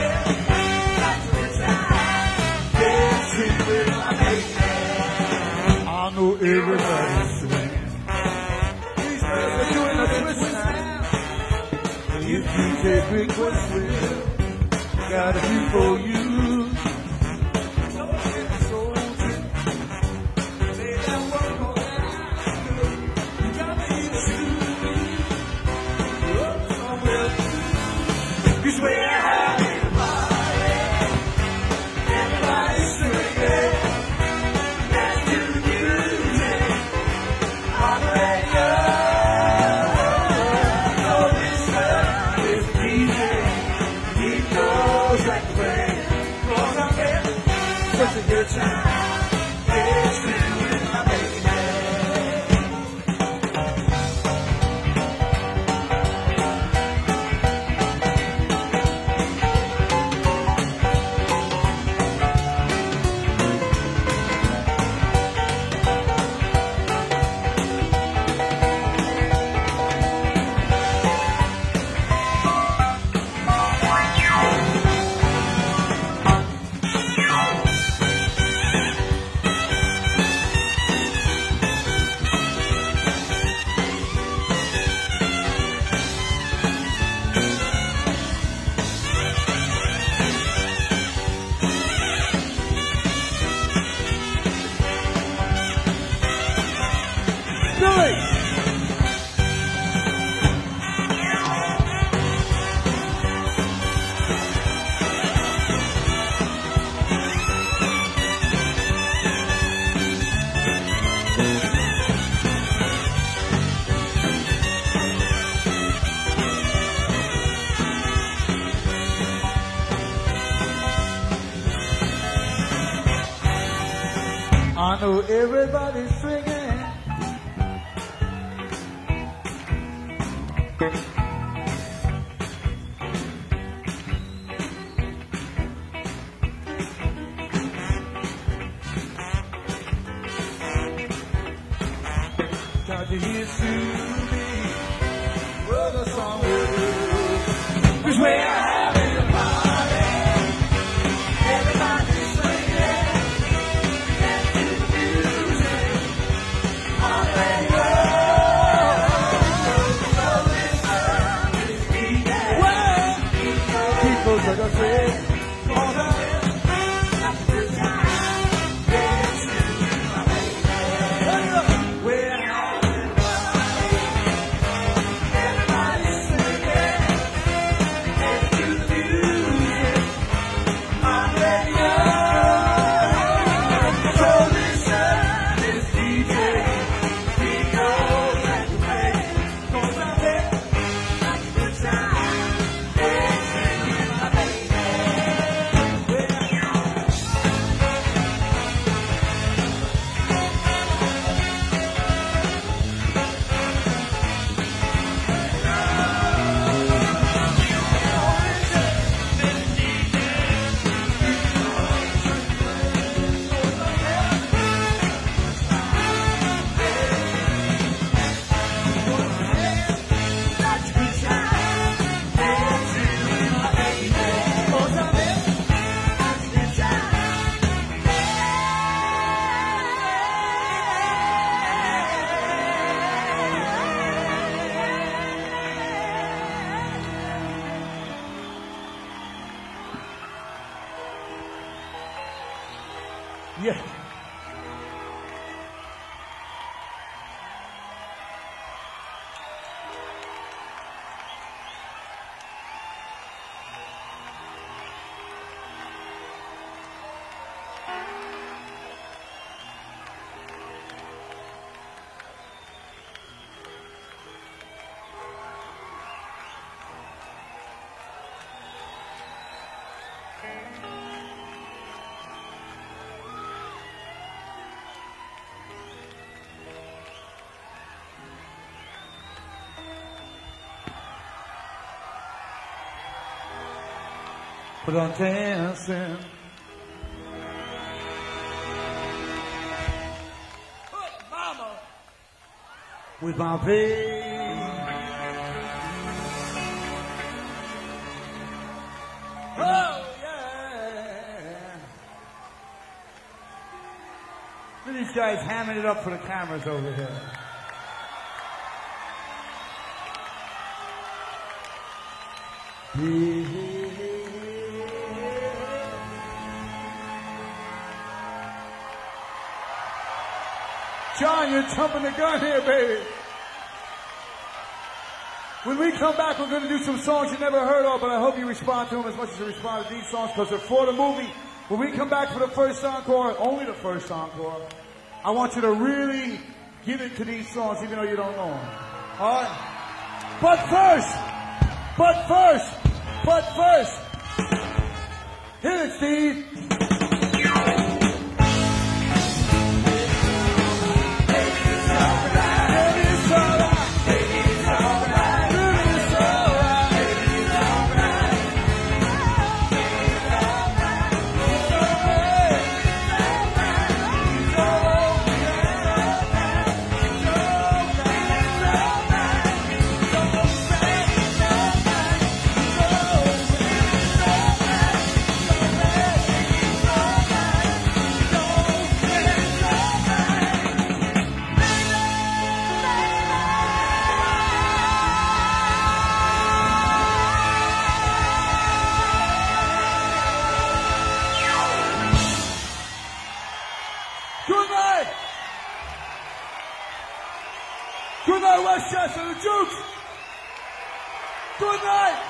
I know everybody's swinging. These girls are doing a twist now. If you take big what's real, got a few for you. So get so deep. Lay that one more down. You got me in the shoes. Up somewhere. You swear I having a party. Everybody's swinging. Such a good time, dancing with my baby. I know everybody's singing. Got to hear Susie, well, the song will do. 'Cause we're having a party. Everybody's swinging. Dance to the music. On the radio. So listen, this D J. Well, people like I say, on the but I'm dancing. Oh, mama, with my baby. Oh yeah. Look at these guys hamming it up for the cameras over here. John, you're jumping the gun here, baby. When we come back, we're going to do some songs you never heard of, but I hope you respond to them as much as you respond to these songs, because they're for the movie. When we come back for the first encore, only the first encore, I want you to really give it to these songs, even though you don't know them. All right? But first, but first, but first, hit it, Steve. Good night, Westchester, the Jukes. Good night.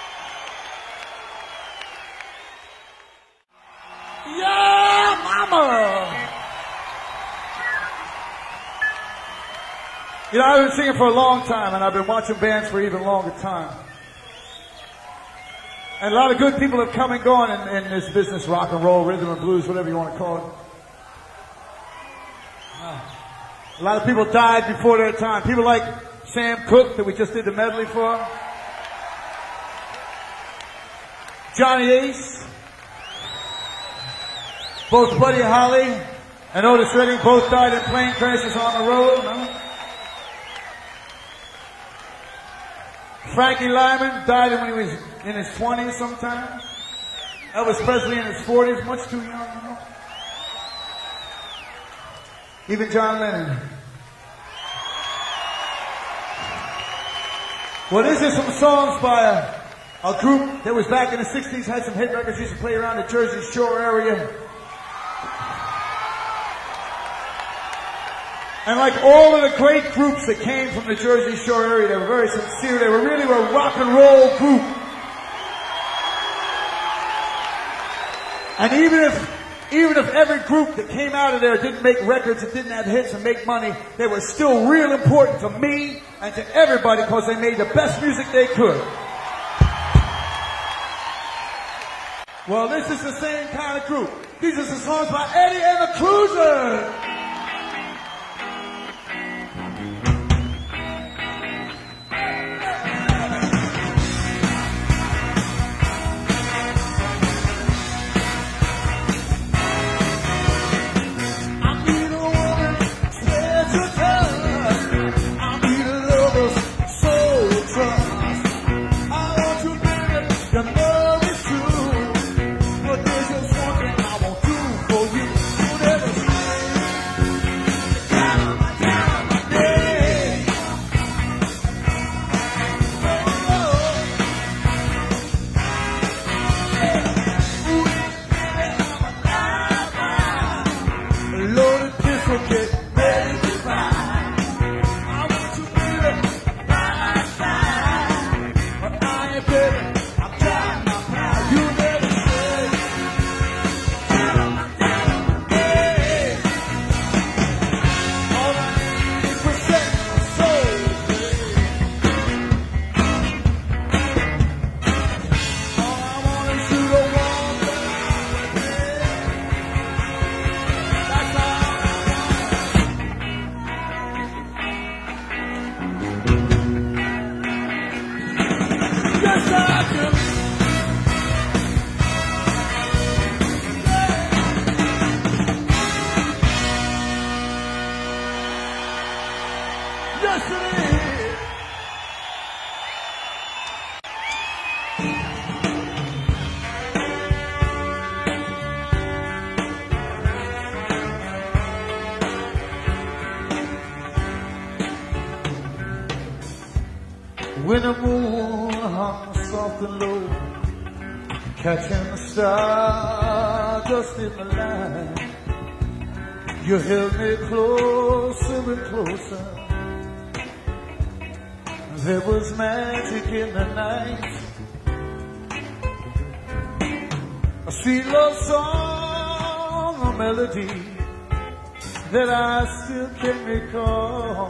Yeah, mama. You know, I've been singing for a long time, and I've been watching bands for even longer time. And a lot of good people have come and gone in, in this business, rock and roll, rhythm and blues, whatever you want to call it. A lot of people died before their time. People like Sam Cooke, that we just did the medley for. Johnny Ace. Both Buddy Holly and Otis Redding both died in plane crashes on the road. No? Frankie Lyman died when he was in his twenties sometime. Elvis Presley in his forties, much too young, you know. Even John Lennon. Well, these are some songs by a, a group that was back in the sixties, had some hit records, used to play around the Jersey Shore area. And like all of the great groups that came from the Jersey Shore area, they were very sincere. They were really a rock and roll group. And even if Even if every group that came out of there didn't make records and didn't have hits and make money, they were still real important to me and to everybody because they made the best music they could. Well, this is the same kind of group. These are some songs by Eddie and the Cruisers. destiny. When the moon hung soft and low, catching the star just in the light, you held me closer and closer. There was magic in the night, a sweet love song, a melody that I still can recall.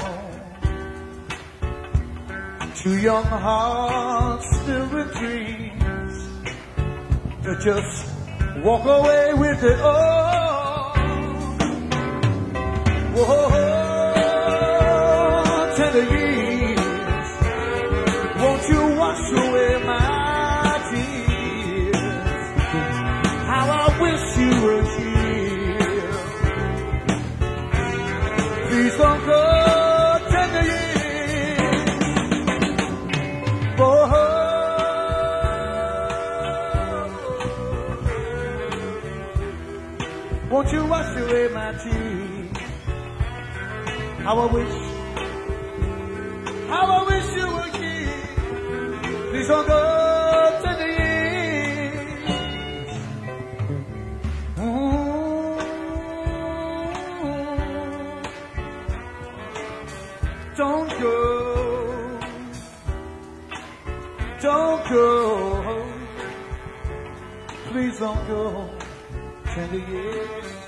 Two young hearts filled with dreams to just walk away with it all. Whoa, tender years, won't you wash away my tears? How I wish you were here. Please don't go, tender years. Won't you wash away my tears? How I wish, how I wish you were here. Please don't go to the years. Ooh. Don't go, don't go. Please don't go. Tender years.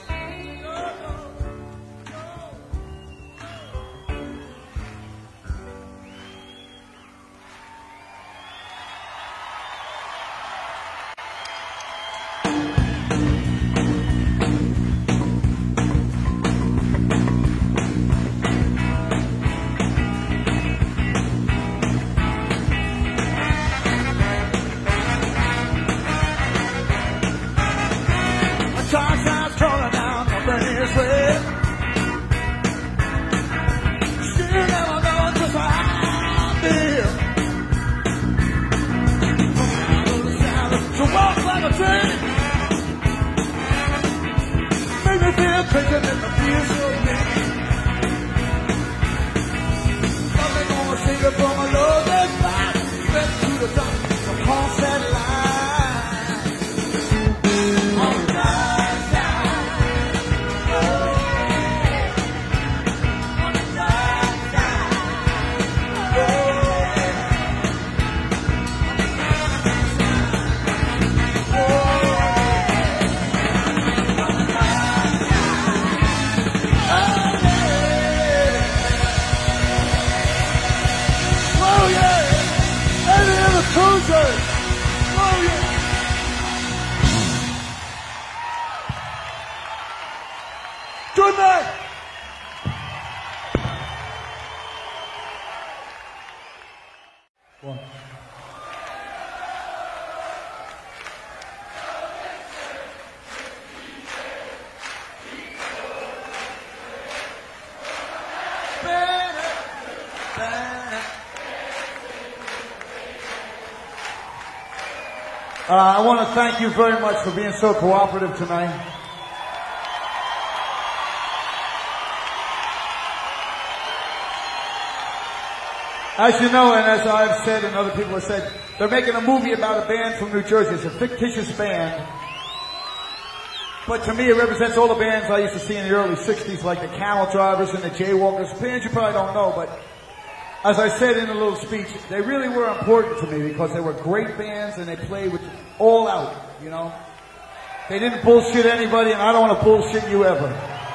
Good night. One. Uh, I want to thank you very much for being so cooperative tonight. As you know, and as I've said and other people have said, they're making a movie about a band from New Jersey. It's a fictitious band. But to me, it represents all the bands I used to see in the early sixties, like the Camel Drivers and the Jaywalkers. Bands you probably don't know, but as I said in a little speech, they really were important to me because they were great bands and they played with all out, you know. They didn't bullshit anybody, and I don't want to bullshit you ever.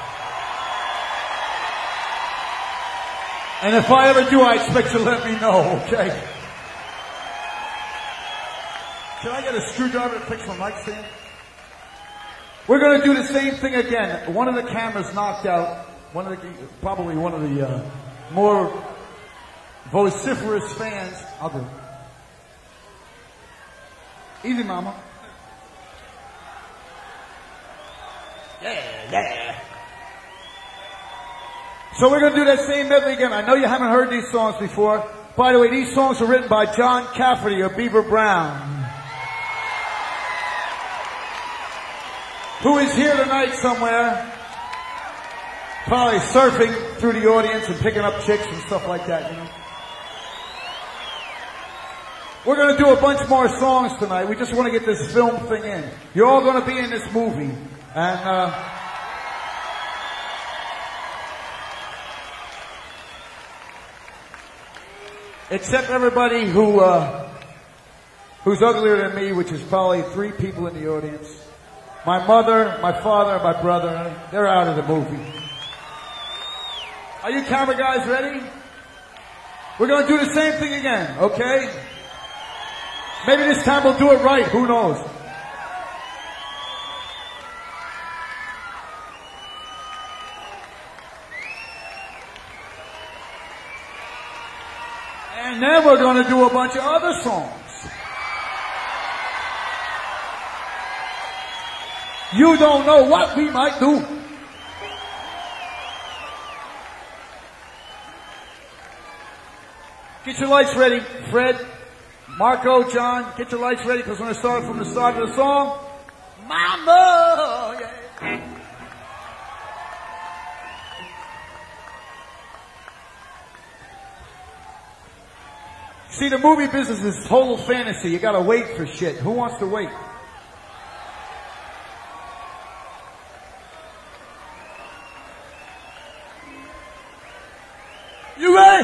And if I ever do, I expect you to let me know, okay? Can I get a screwdriver to fix my mic stand? We're going to do the same thing again. One of the cameras knocked out. One of the, probably one of the uh, more vociferous fans. I'll do it. Easy, mama. Yeah, yeah. So we're going to do that same medley again. I know you haven't heard these songs before. By the way, these songs were written by John Cafferty of Beaver Brown, who is here tonight somewhere, probably surfing through the audience and picking up chicks and stuff like that, you know. We're going to do a bunch more songs tonight. We just want to get this film thing in. You're all going to be in this movie. And, uh, except everybody who, uh, who's uglier than me, which is probably three people in the audience. My mother, my father, and my brother, they're out of the movie. Are you camera guys ready? We're going to do the same thing again, okay? Maybe this time we'll do it right, who knows? And then we're going to do a bunch of other songs. You don't know what we might do. Get your lights ready, Fred, Marco, John, get your lights ready because we're going to start from the start of the song. Mama, yeah. See, the movie business is total fantasy. You gotta wait for shit. Who wants to wait? You ready?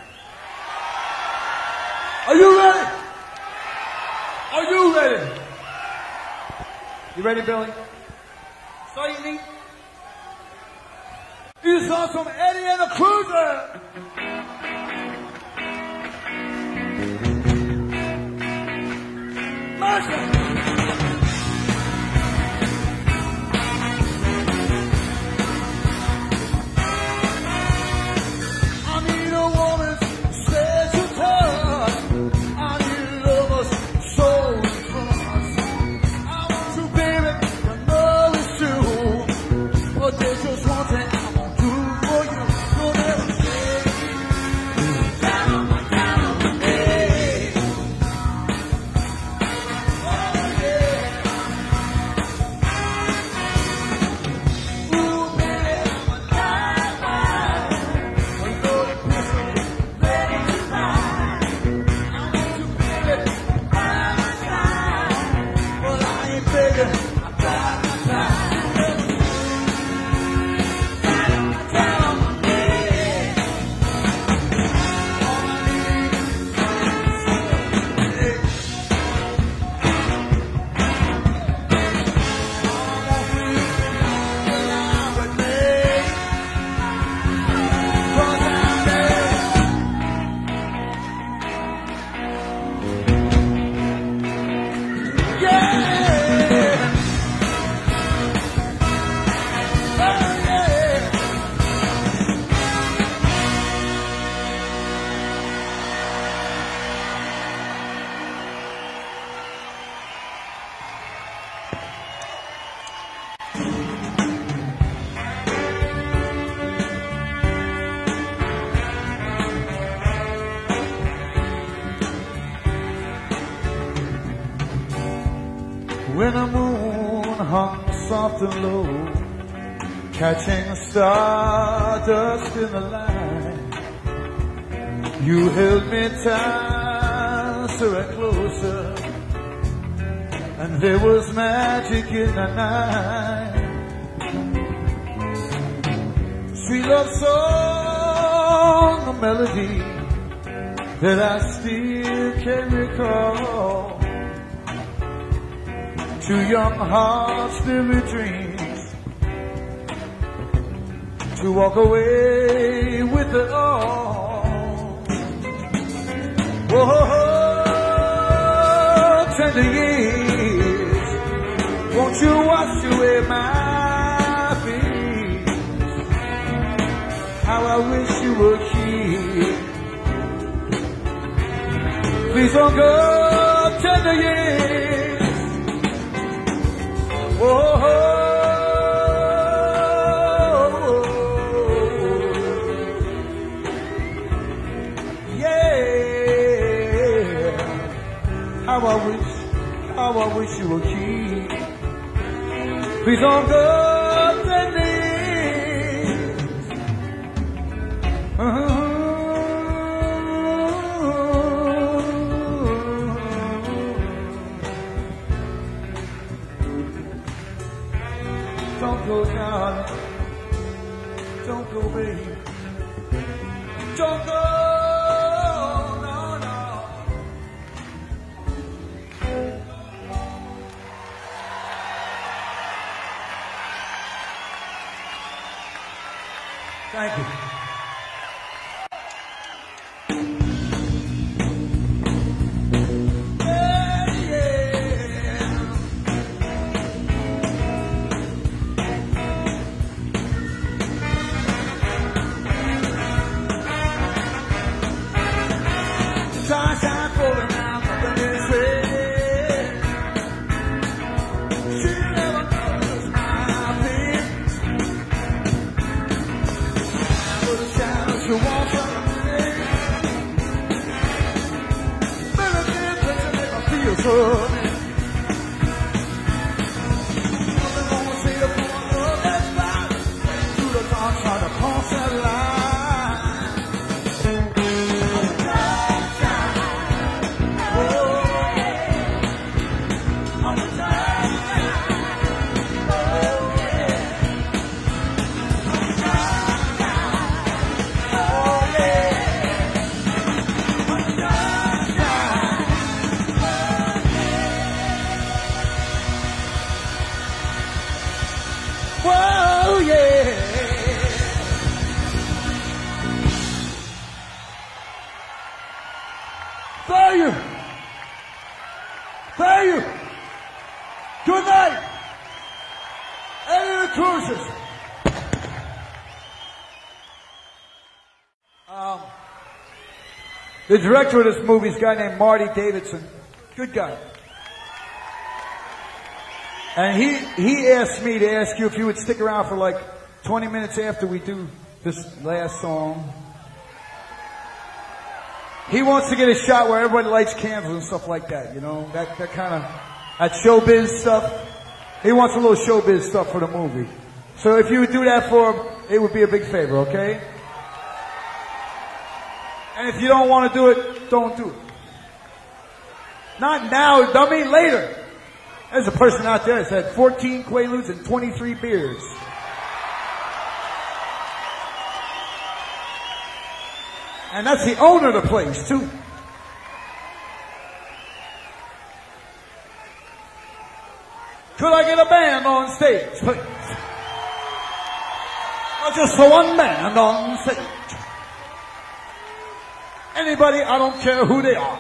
Are you ready? Are you ready? You ready, Billy? So you need? These songs from Eddie and the Cruiser. Mercy. When the moon hung soft and low, catching stardust in the light, you held me tighter and closer, and there was magic in the night. Sweet love song, a melody that I still can recall. Two young hearts live with dreams to walk away with it all. Oh, tender years, won't you wash away my fears? How I wish you were here. Please don't go, tender years. Oh, oh, oh, wish you would keep. Please don't go to knees. Uh-huh. Don't go down. Don't go, baby. Don't go. No, no. Thank you. Sunshine pouring out from this way. She never knows how I feel. For the shadows you walk from me. Better than pleasure make me feel so. Nothing wrong with say the point of that line. Through the dark side of cross that line. Whoa, yeah. Thank you. Thank you. Good night. Eddie the Cruisers. Um, the director of this movie is a guy named Marty Davidson. Good guy. And he, he asked me to ask you if you would stick around for like twenty minutes after we do this last song. He wants to get a shot where everybody lights candles and stuff like that, you know, that, that kind of, that showbiz stuff. He wants a little showbiz stuff for the movie. So if you would do that for him, it would be a big favor, okay? And if you don't want to do it, don't do it. Not now, dummy, later. There's a person out there that's had fourteen Quaaludes and twenty-three beers. And that's the owner of the place, too. Could I get a band on stage, please? Or just for one band on stage. Anybody, I don't care who they are.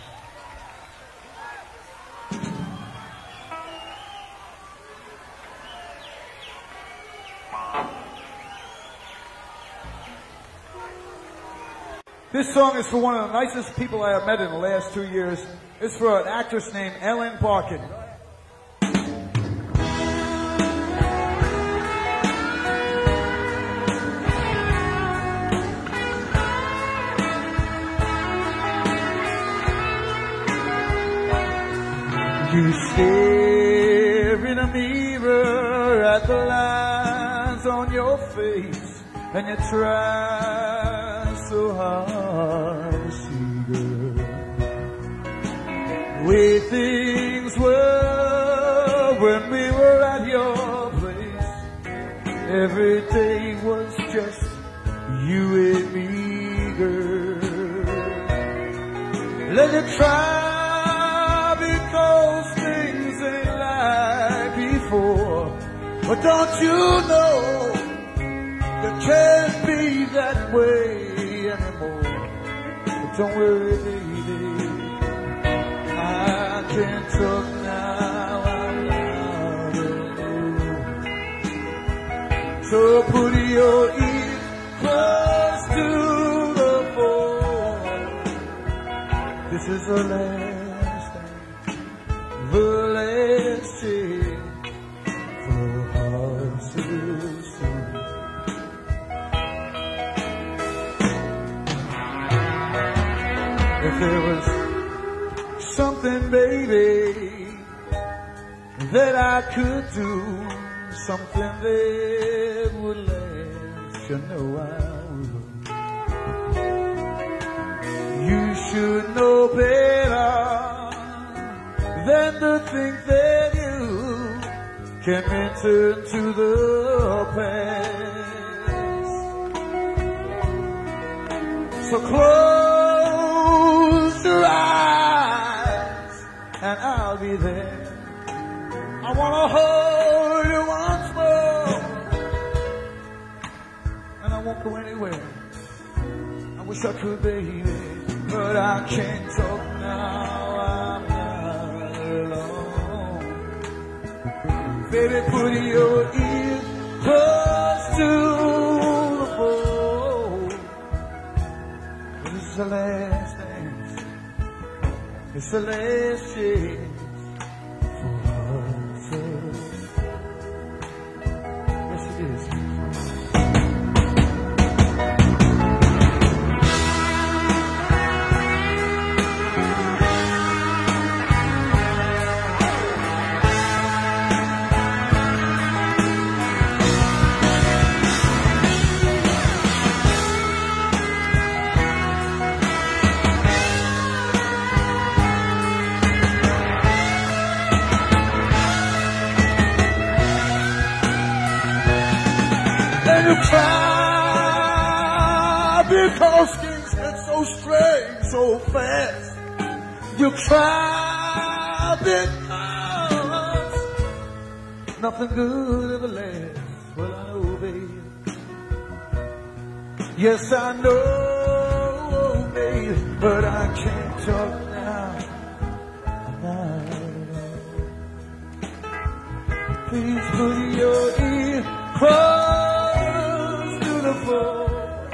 This song is for one of the nicest people I have met in the last two years. It's for an actress named Ellen Barkin. You stare in a mirror at the lines on your face, and you try so hard to see, girl, the way things were when we were at your place. Every day was just you and me, girl. Let you try, because things ain't like before. But don't you know, it can't be that way anymore. But don't worry, baby, I can talk now, I'm loving you. So put your ear close to the phone. This is the last time, the last chance for hearts to sing. If there was something, baby, that I could do something that would last. You know I would. You should know better than to think that you can return to the past. So close your eyes and I'll be there. I wanna hold you once more, and I won't go anywhere. I wish I could, baby, but I can't talk now. I'm not alone. Baby, put your ear close to the phone. This is the last dance. It's the last chance. And you cry because things get so strange so fast. You cry because nothing good ever lasts. Well, I know, baby. Yes, I know, baby, but I can't talk now. now. Please put your ear close to the phone.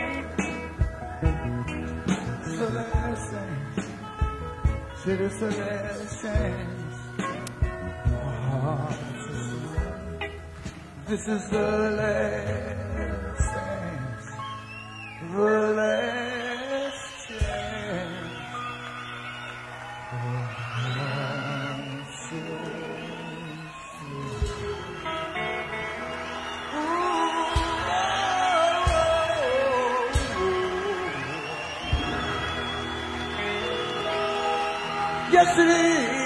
It's the last chance. Said it's the last chance. Oh, this is the last chance. The last chance. Oh, so yes, it is.